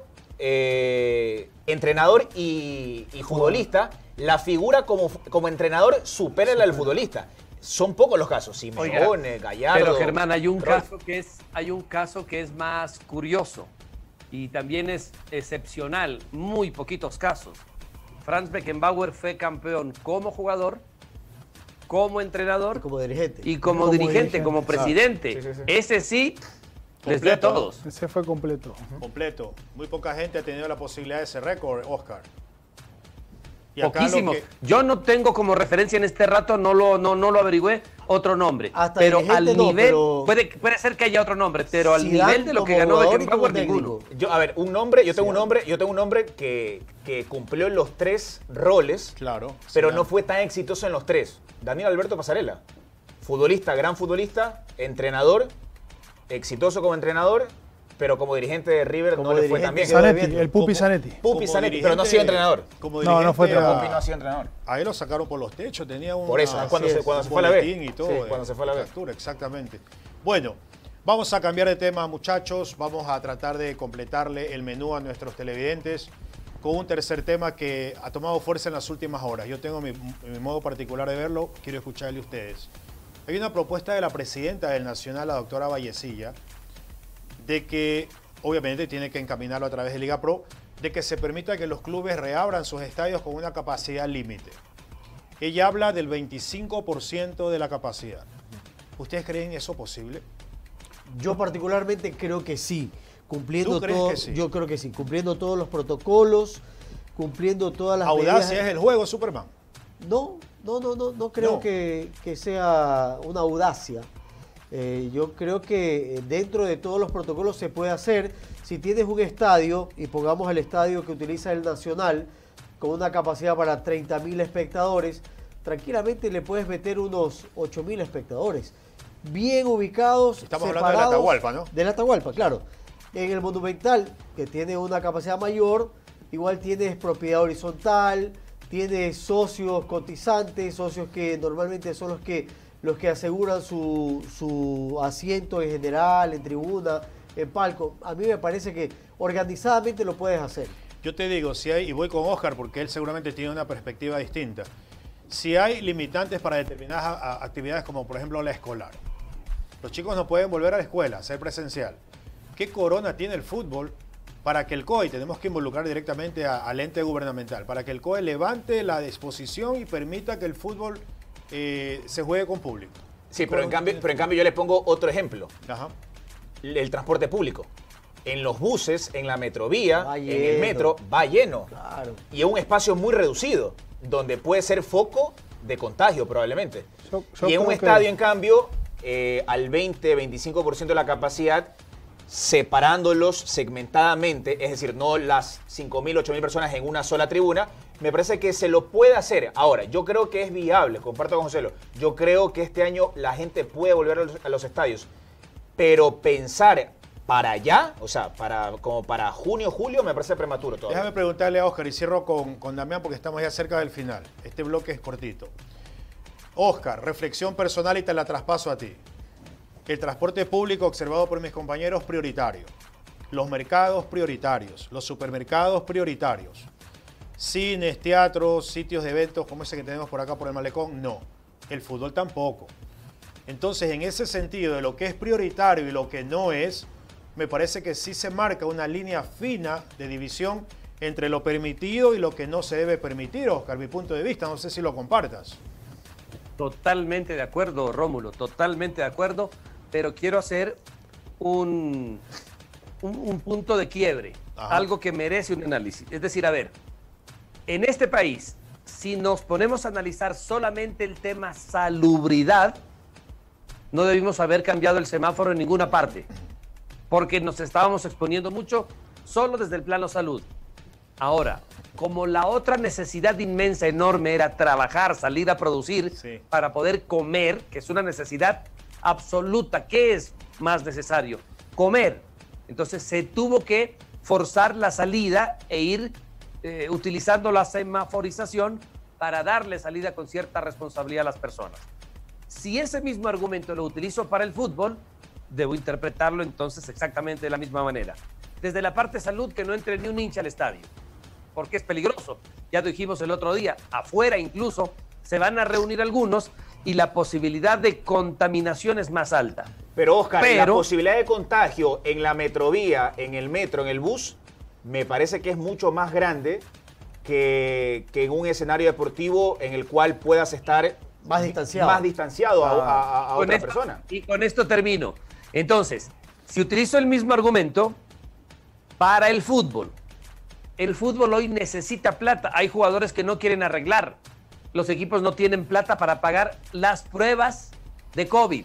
entrenador y futbolista, la figura como entrenador supera la del futbolista. Son pocos los casos, Simeone, Gallardo. Pero Germán, hay un caso que es más curioso y también es excepcional, muy poquitos casos. Franz Beckenbauer fue campeón como jugador, como entrenador y como dirigente, como presidente. Sí. Ese sí Completo. les dio a todos. Ese fue completo. Completo. Muy poca gente ha tenido la posibilidad de ese récord, Oscar. Y acá Poquísimos. Yo no tengo como referencia en este rato, no lo averigüé, otro nombre. Pero al nivel, puede ser que haya otro nombre, pero al nivel de lo que ganó Beckenbauer, ninguno. Yo tengo un nombre que cumplió los 3 roles, claro, pero no fue tan exitoso en los 3. Daniel Alberto Pasarela. Futbolista, gran futbolista, entrenador, exitoso como entrenador, pero como dirigente de River no le fue tan bien. Zanetti, el Pupi Zanetti. Pupi Zanetti, pero no ha sido entrenador. No fue entrenador. Pupi no ha sido entrenador. Ahí lo sacaron por los techos, tenía un... Por eso, cuando se fue a la B. Y todo, cuando se fue a la B. Exactamente. Bueno, vamos a cambiar de tema, muchachos. Vamos a tratar de completarle el menú a nuestros televidentes con un tercer tema que ha tomado fuerza en las últimas horas. Yo tengo mi modo particular de verlo, quiero escucharle a ustedes. Hay una propuesta de la presidenta del Nacional, la doctora Vallecilla, de que, obviamente tiene que encaminarlo a través de Liga Pro, de que se permita que los clubes reabran sus estadios con una capacidad límite. Ella habla del 25% de la capacidad. ¿Ustedes creen eso posible? Yo particularmente creo que sí. Cumpliendo ¿Tú crees todo, que sí? Yo creo que sí. Cumpliendo todos los protocolos, cumpliendo todas las ¿Audacia es el juego, Superman? No creo que sea una audacia. Yo creo que dentro de todos los protocolos se puede hacer. Si tienes un estadio, y pongamos el estadio que utiliza el Nacional, con una capacidad para 30.000 espectadores, tranquilamente le puedes meter unos 8.000 espectadores. Bien ubicados, Estamos separados. hablando del Atahualpa, ¿no? Del Atahualpa, claro. En el Monumental, que tiene una capacidad mayor, igual tienes propiedad horizontal, tienes socios cotizantes, socios que normalmente son los que aseguran su asiento en general, en tribuna, en palco. A mí me parece que organizadamente lo puedes hacer. Yo te digo, si hay, y voy con Oscar porque él seguramente tiene una perspectiva distinta, si hay limitantes para determinadas actividades como por ejemplo la escolar, los chicos no pueden volver a la escuela, a ser presencial. ¿Qué corona tiene el fútbol para que el COE, tenemos que involucrar directamente al ente gubernamental, para que el COE levante la disposición y permita que el fútbol se juegue con público? Sí, pero en cambio yo le pongo otro ejemplo. Ajá. El transporte público. En los buses, en la metrovía, en el metro, va lleno. Claro. Y es un espacio muy reducido, donde puede ser foco de contagio probablemente. Y en un estadio, en cambio, al 20-25% de la capacidad, separándolos segmentadamente, es decir, no las 5.000, 8.000 personas en una sola tribuna, me parece que se lo puede hacer. Ahora, yo creo que es viable, comparto con José. Yo creo que este año la gente puede volver a los estadios, pero pensar para allá, o sea, como para junio, julio, me parece prematuro todavía. Déjame preguntarle a Oscar y cierro con Damián porque estamos ya cerca del final. Este bloque es cortito. Oscar, reflexión personal y te la traspaso a ti. El transporte público observado por mis compañeros prioritario. Los mercados prioritarios. Los supermercados prioritarios. Cines, teatros, sitios de eventos como ese que tenemos por acá por el Malecón, no. El fútbol tampoco. Entonces, en ese sentido de lo que es prioritario y lo que no es, me parece que sí se marca una línea fina de división entre lo permitido y lo que no se debe permitir, Oscar, mi punto de vista. No sé si lo compartas. Totalmente de acuerdo, Rómulo, totalmente de acuerdo, pero quiero hacer un punto de quiebre, algo que merece un análisis. Es decir, a ver, en este país, si nos ponemos a analizar solamente el tema salubridad, no debimos haber cambiado el semáforo en ninguna parte, porque nos estábamos exponiendo mucho solo desde el plano salud. Ahora, como la otra necesidad inmensa, enorme, era trabajar, salir a producir para poder comer, que es una necesidad absoluta. ¿Qué es más necesario? Comer. Entonces se tuvo que forzar la salida e ir utilizando la semaforización para darle salida con cierta responsabilidad a las personas. Si ese mismo argumento lo utilizo para el fútbol, debo interpretarlo entonces exactamente de la misma manera. Desde la parte de salud, que no entre ni un hincha al estadio, porque es peligroso. Ya lo dijimos el otro día, afuera incluso se van a reunir algunos y la posibilidad de contaminación es más alta. Pero Oscar, la posibilidad de contagio en la metrovía, en el metro, en el bus, me parece que es mucho más grande que en un escenario deportivo en el cual puedas estar más distanciado a otra persona. Y con esto termino. Entonces, si utilizo el mismo argumento para el fútbol hoy necesita plata. Hay jugadores que no quieren arreglar. Los equipos no tienen plata para pagar las pruebas de COVID.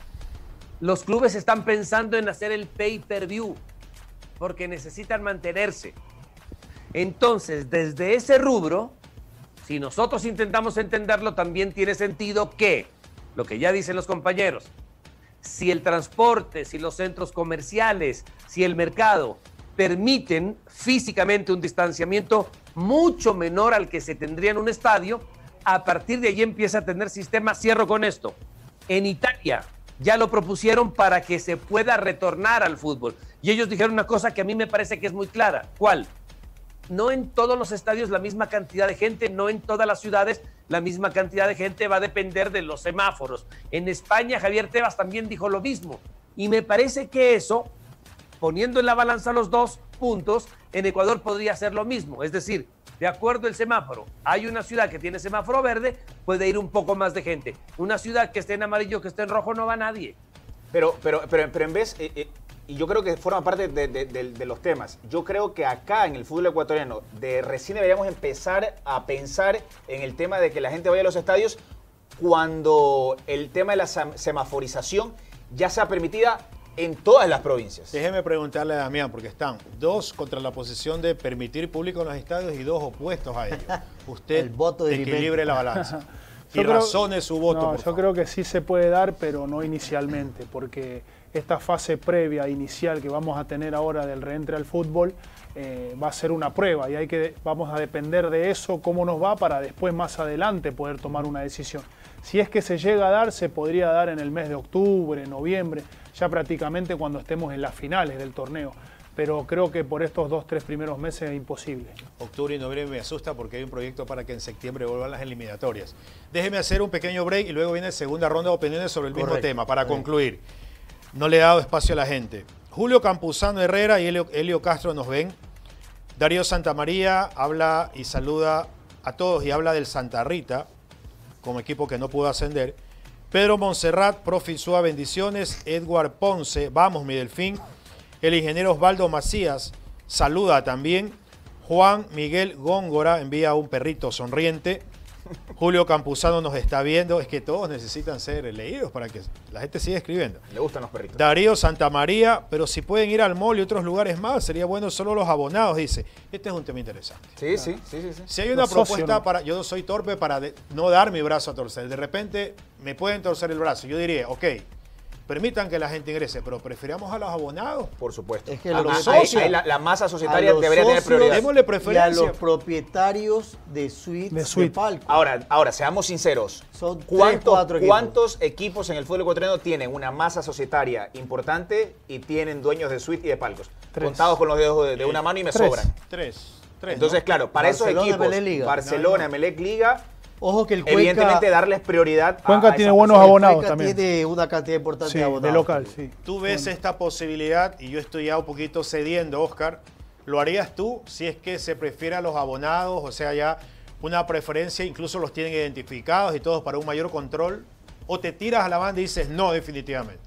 Los clubes están pensando en hacer el pay-per-view porque necesitan mantenerse. Entonces, desde ese rubro, si nosotros intentamos entenderlo, también tiene sentido que, lo que ya dicen los compañeros, si el transporte, si los centros comerciales, si el mercado permiten físicamente un distanciamiento mucho menor al que se tendría en un estadio, a partir de allí empieza a tener sistema. Cierro con esto. En Italia ya lo propusieron para que se pueda retornar al fútbol. Y ellos dijeron una cosa que a mí me parece que es muy clara. ¿Cuál? No en todos los estadios la misma cantidad de gente, no en todas las ciudades la misma cantidad de gente, va a depender de los semáforos. En España, Javier Tebas también dijo lo mismo. Y me parece que eso, poniendo en la balanza los dos puntos, en Ecuador podría ser lo mismo. Es decir, de acuerdo al semáforo, hay una ciudad que tiene semáforo verde, puede ir un poco más de gente. Una ciudad que esté en amarillo, que esté en rojo, no va nadie. Pero en vez, y yo creo que forma parte de los temas, yo creo que acá en el fútbol ecuatoriano, recién deberíamos empezar a pensar en el tema de que la gente vaya a los estadios cuando el tema de la semaforización ya sea permitida en todas las provincias. Déjeme preguntarle a Damián, porque están dos contra la posición de permitir público en los estadios y dos opuestos a ello. Usted el voto de equilibre la balanza y razone su voto. Yo creo que sí se puede dar, pero no inicialmente, porque esta fase previa, inicial que vamos a tener ahora del reentre al fútbol, va a ser una prueba y vamos a depender de eso, cómo nos va, para después más adelante poder tomar una decisión. Si es que se llega a dar, se podría dar en el mes de octubre, noviembre, ya prácticamente cuando estemos en las finales del torneo. Pero creo que por estos 2-3 primeros meses es imposible. Octubre y noviembre me asusta porque hay un proyecto para que en septiembre vuelvan las eliminatorias. Déjeme hacer un pequeño break y luego viene segunda ronda de opiniones sobre el mismo tema. Para concluir, no le he dado espacio a la gente. Julio Campuzano Herrera y Helio Castro nos ven. Darío Santamaría habla y saluda a todos y habla del Santa Rita como equipo que no pudo ascender. Pedro Montserrat, profe Insúa, bendiciones. Edward Ponce, vamos mi Delfín. El ingeniero Osvaldo Macías saluda también. Juan Miguel Góngora envía un perrito sonriente. Julio Campuzano nos está viendo. Es que todos necesitan ser leídos para que la gente siga escribiendo. Le gustan los perritos. Darío Santamaría, pero si pueden ir al mall y otros lugares más, sería bueno solo los abonados, dice. Este es un tema interesante. Sí. Si hay una propuesta para... Yo soy torpe para no dar mi brazo a torcer. De repente me pueden torcer el brazo. Yo diría, ok, permitan que la gente ingrese, pero ¿preferíamos a los abonados? Por supuesto. Es que a los socios. La masa societaria debería tener prioridad. Démosle preferencia. Y a los propietarios de suites de palco. Ahora, seamos sinceros. Son 3-4 equipos. ¿Cuántos equipos en el fútbol ecuatoriano tienen una masa societaria importante y tienen dueños de suite y de palcos? 3. Contados con los dedos de una mano y me 3. sobran. 3. Entonces, claro, para Barcelona, esos equipos, Emelec Liga. Barcelona, Emelec Liga, Ojo que el Cuenca, evidentemente darles prioridad. Cuenca tiene buenos el abonados Cuenca también. tiene una cantidad importante Sí, de abonados. de local, sí. Tú ves esta posibilidad y yo estoy ya un poquito cediendo, Oscar. ¿Lo harías tú si es que se prefiere a los abonados? O sea, ya una preferencia, incluso los tienen identificados y todos para un mayor control. ¿O te tiras a la banda y dices no definitivamente?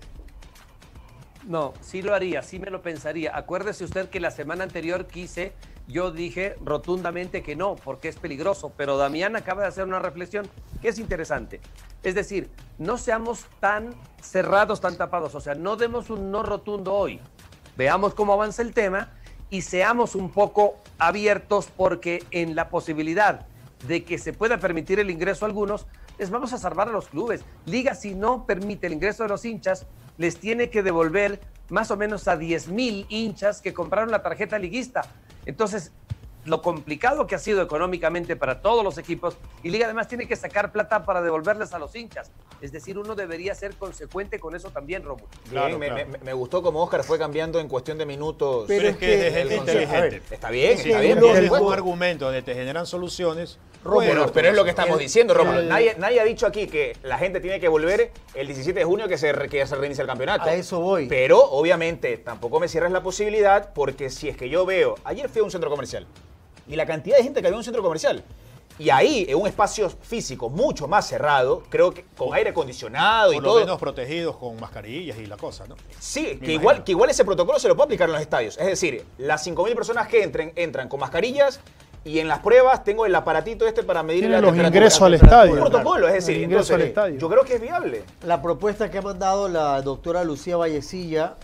No, sí lo haría, sí me lo pensaría. Acuérdese usted que la semana anterior yo dije rotundamente que no, porque es peligroso, pero Damián acaba de hacer una reflexión que es interesante. Es decir, no seamos tan cerrados, tan tapados, o sea, no demos un no rotundo hoy. Veamos cómo avanza el tema y seamos un poco abiertos, porque en la posibilidad de que se pueda permitir el ingreso a algunos, les vamos a salvar a los clubes. Liga, si no permite el ingreso de los hinchas, les tiene que devolver más o menos a 10,000 hinchas que compraron la tarjeta liguista. Entonces, lo complicado que ha sido económicamente para todos los equipos, y Liga además tiene que sacar plata para devolverles a los hinchas. Es decir, uno debería ser consecuente con eso también, Rómulo. Claro, me gustó como Óscar fue cambiando en cuestión de minutos. Pero es que es gente inteligente. Está bien, Si está bien. tú tienes un argumento donde te generan soluciones, Pero es lo que estamos diciendo, Rómulo. Nadie ha dicho aquí que la gente tiene que volver el 17 de junio que se reinicia el campeonato. A eso voy. Pero, obviamente, tampoco me cierres la posibilidad, porque si es que yo veo... Ayer fui a un centro comercial y la cantidad de gente que había en un centro comercial, y ahí, en un espacio físico mucho más cerrado, creo que con aire acondicionado y todo. Por lo menos protegidos con mascarillas y la cosa, ¿no? Sí, que igual ese protocolo se lo puede aplicar en los estadios. Es decir, las 5.000 personas que entran con mascarillas, y en las pruebas tengo el aparatito para medir la temperatura. Los ingresos al estadio. Un protocolo, es decir, ingreso al estadio. Yo creo que es viable. La propuesta que ha mandado la doctora Lucía Vallecilla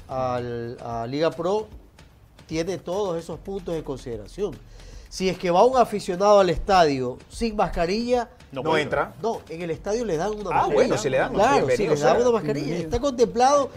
a Liga Pro tiene todos esos puntos de consideración. Si es que va un aficionado al estadio sin mascarilla, no entra. No, en el estadio le dan una mascarilla. Bueno, si le dan, claro, si le dan una mascarilla. Está contemplado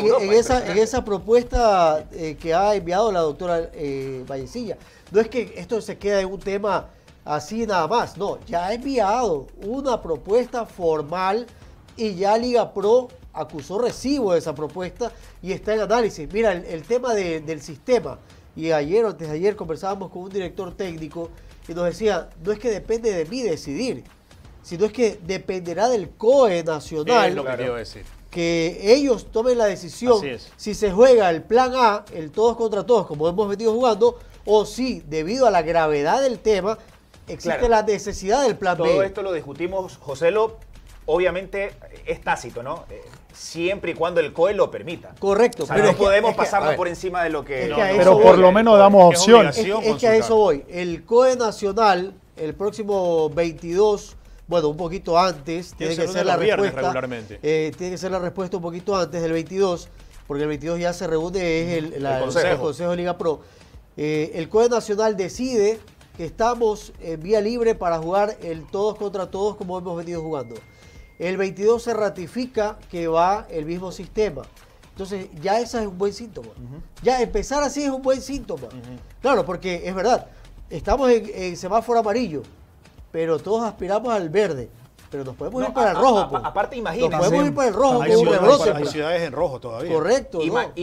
en esa propuesta que ha enviado la doctora Vallecilla. No es que esto se queda en un tema así nada más. No, ya ha enviado una propuesta formal y ya Liga Pro acusó recibo de esa propuesta y está en análisis. Mira, el tema del sistema. Y ayer o antes de ayer conversábamos con un director técnico y nos decía, no es que depende de mí decidir, sino es que dependerá del COE nacional. Es lo que quiero decir. Que ellos tomen la decisión si se juega el plan A, el todos contra todos, como hemos venido jugando, o si, debido a la gravedad del tema, existe la necesidad del plan B. Todo esto lo discutimos, Joselo, obviamente es tácito, ¿no? Siempre y cuando el COE lo permita. Correcto. O sea, pero no podemos pasarnos por encima de lo que... Pero por lo menos damos opciones. Es que a eso voy. El COE nacional, el próximo 22, bueno, un poquito antes, tiene que ser la respuesta. Regularmente. Tiene que ser la respuesta un poquito antes del 22, porque el 22 ya se reúne el Consejo de Liga Pro. El COE nacional decide que estamos en vía libre para jugar el todos contra todos como hemos venido jugando. El 22 se ratifica que va el mismo sistema. Entonces ya ese es un buen síntoma. Ya empezar así es un buen síntoma. Claro, porque es verdad, estamos en semáforo amarillo, pero todos aspiramos al verde. Pero nos podemos ir para el rojo. Aparte, imagínense. Nos podemos ir para el rojo. Hay ciudades en rojo todavía. Correcto.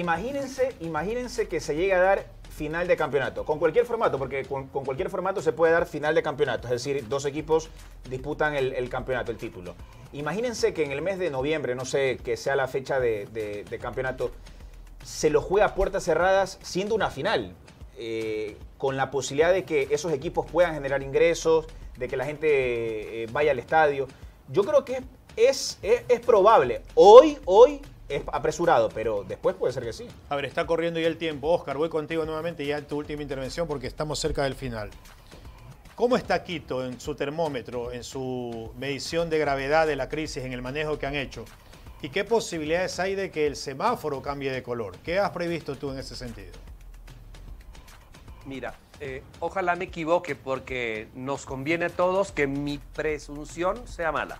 Imagínense que se llegue a dar final de campeonato. Con cualquier formato, porque con cualquier formato se puede dar final de campeonato. Es decir, dos equipos disputan el campeonato, el título. Imagínense que en el mes de noviembre, no sé, que sea la fecha de campeonato, se lo juega a puertas cerradas siendo una final. Con la posibilidad de que esos equipos puedan generar ingresos, de que la gente vaya al estadio. Yo creo que es probable. Hoy es apresurado, pero después puede ser que sí. A ver, está corriendo ya el tiempo. Óscar, voy contigo nuevamente ya en tu última intervención porque estamos cerca del final. ¿Cómo está Quito en su termómetro, en su medición de gravedad de la crisis, en el manejo que han hecho? ¿Y qué posibilidades hay de que el semáforo cambie de color? ¿Qué has previsto tú en ese sentido? Mira, ojalá me equivoque porque nos conviene a todos que mi presunción sea mala.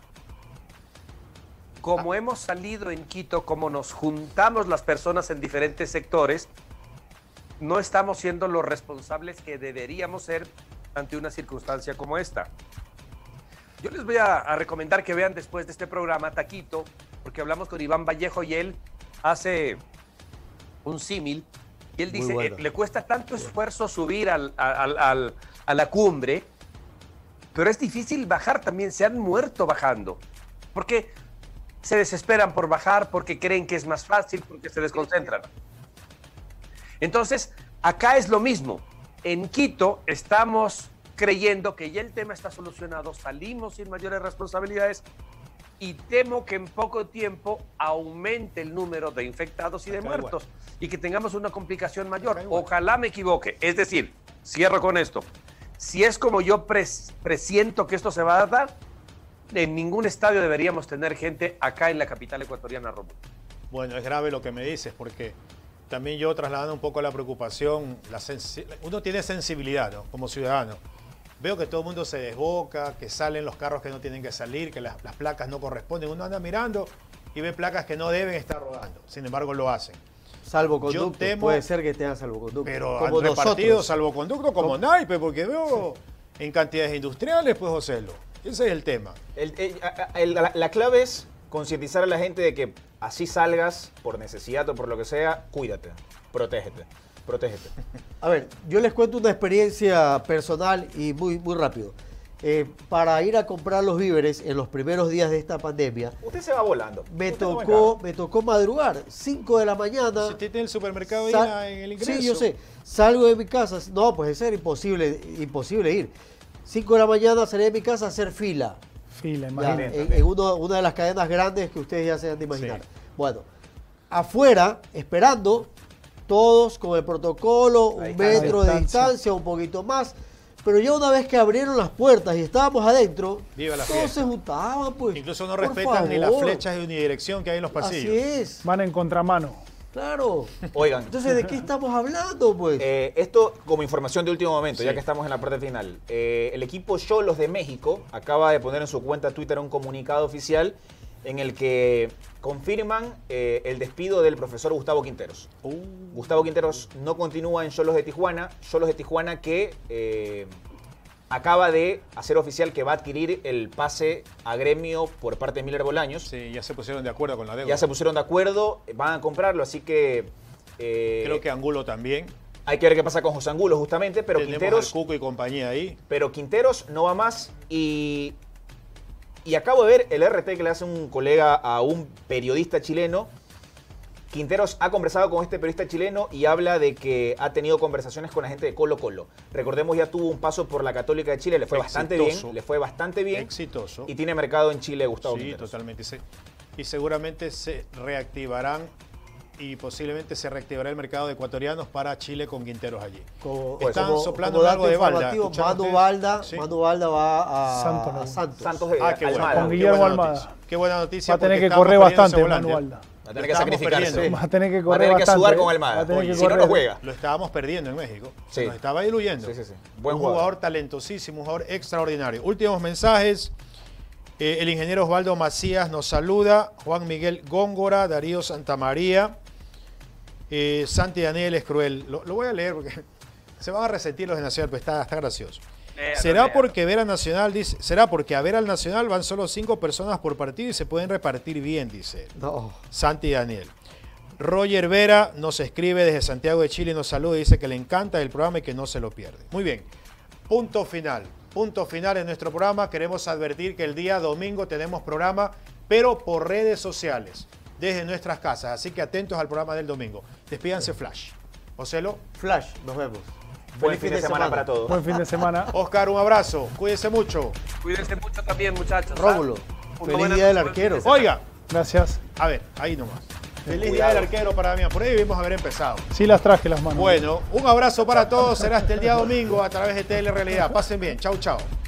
Como hemos salido en Quito, como nos juntamos las personas en diferentes sectores, no estamos siendo los responsables que deberíamos ser ante una circunstancia como esta. Yo les voy a recomendar que vean después de este programa Taquito, porque hablamos con Iván Vallejo y él hace un símil. Y él dice, le cuesta tanto esfuerzo subir a la cumbre, pero es difícil bajar también, se han muerto bajando. Porque se desesperan por bajar, porque creen que es más fácil, porque se desconcentran. Entonces, acá es lo mismo. En Quito estamos creyendo que ya el tema está solucionado, salimos sin mayores responsabilidades y temo que en poco tiempo aumente el número de infectados y de muertos y que tengamos una complicación mayor. Ojalá me equivoque. Es decir, cierro con esto. Si es como yo presiento que esto se va a dar, en ningún estadio deberíamos tener gente acá en la capital ecuatoriana, Rómulo. Bueno, es grave lo que me dices porque también yo trasladando un poco la preocupación, uno tiene sensibilidad, ¿no? Como ciudadano. Veo que todo el mundo se desboca, que salen los carros que no tienen que salir, que las placas no corresponden. Uno anda mirando y ve placas que no deben estar rodando. Sin embargo, lo hacen. Salvoconducto. Puede ser que tengan salvoconducto. Pero como han repartido salvoconducto como naipe, porque veo en cantidades industriales, pues, Joselo. Ese es el tema. La clave es concientizar a la gente de que así salgas por necesidad o por lo que sea, cuídate, protégete. A ver, yo les cuento una experiencia personal y muy rápido. Para ir a comprar los víveres en los primeros días de esta pandemia, usted se va volando. Me tocó madrugar, 5 de la mañana. Si tiene el supermercado ahí en el ingreso. Sí, yo sé. Salgo de mi casa. No, pues eso era imposible ir. 5 de la mañana salí de mi casa a hacer fila. Imagínate. En una de las cadenas grandes que ustedes ya se han de imaginar. Sí. Bueno, afuera, esperando, todos con el protocolo, un metro de distancia, un poquito más. Pero ya una vez que abrieron las puertas y estábamos adentro, todos se juntaban, pues. Incluso no respetan ni las flechas de unidirección que hay en los pasillos. Así es. Van en contramano. Claro. Oigan. Entonces, ¿de qué estamos hablando, pues? Esto como información de último momento, sí, ya que estamos en la parte final. El equipo Xolos de México acaba de poner en su cuenta Twitter un comunicado oficial en el que confirman el despido del profesor Gustavo Quinteros. Gustavo Quinteros no continúa en Xolos de Tijuana. Xolos de Tijuana que acaba de hacer oficial que va a adquirir el pase a Gremio por parte de Miller Bolaños. Sí, ya se pusieron de acuerdo con la deuda. Ya se pusieron de acuerdo, van a comprarlo, así que... creo que Angulo también. Hay que ver qué pasa con José Angulo justamente, pero tenemos Quinteros... al Cuco y compañía ahí. Pero Quinteros no va más y acabo de ver el RT que le hace un colega a un periodista chileno. Quinteros ha conversado con este periodista chileno y habla de que ha tenido conversaciones con la gente de Colo Colo. Recordemos, ya tuvo un paso por la Católica de Chile, le fue bastante bien. Exitoso. Y tiene mercado en Chile, Gustavo Quinteros. Sí, totalmente. Y seguramente se reactivarán y posiblemente se reactivará el mercado de ecuatorianos para Chile con Quinteros allí. Están soplando algo de Balda. Manu Balda va a Santos. Qué bueno. Con Guillermo Almada. Qué buena noticia. Va a tener que correr bastante Manu Balda. Va a tener que sacrificarse. Va a tener que correr bastante. Va a tener que sudar con Almada. Si no, no juega. Lo estábamos perdiendo en México. Sí. Nos estaba diluyendo. Sí. Buen jugador talentosísimo, un jugador extraordinario. Últimos mensajes. El ingeniero Osvaldo Macías nos saluda. Juan Miguel Góngora, Darío Santamaría. Santi Daniel es cruel. Lo voy a leer porque se van a resentir los de Nacional, pero está gracioso. ¿Será porque ver a Nacional, dice, será porque a ver al Nacional van solo 5 personas por partido y se pueden repartir bien, dice No. Santi Daniel. Roger Vera nos escribe desde Santiago de Chile y nos saluda y dice que le encanta el programa y que no se lo pierde. Muy bien, punto final en nuestro programa. Queremos advertir que el día domingo tenemos programa, pero por redes sociales, desde nuestras casas, así que atentos al programa del domingo. Despídanse, Flash. Ocelo. Flash, nos vemos. Buen fin de semana para todos. Buen fin de semana. Oscar, un abrazo. Cuídense mucho. Cuídense mucho también, muchachos. Rómulo, feliz día del arquero. Oiga. Gracias. A ver, ahí nomás. Feliz día del arquero para mí. Por ahí debimos haber empezado. Sí las traje las manos. Bueno, un abrazo para todos. Será hasta el día domingo a través de TL Realidad. Pasen bien. Chau, chau.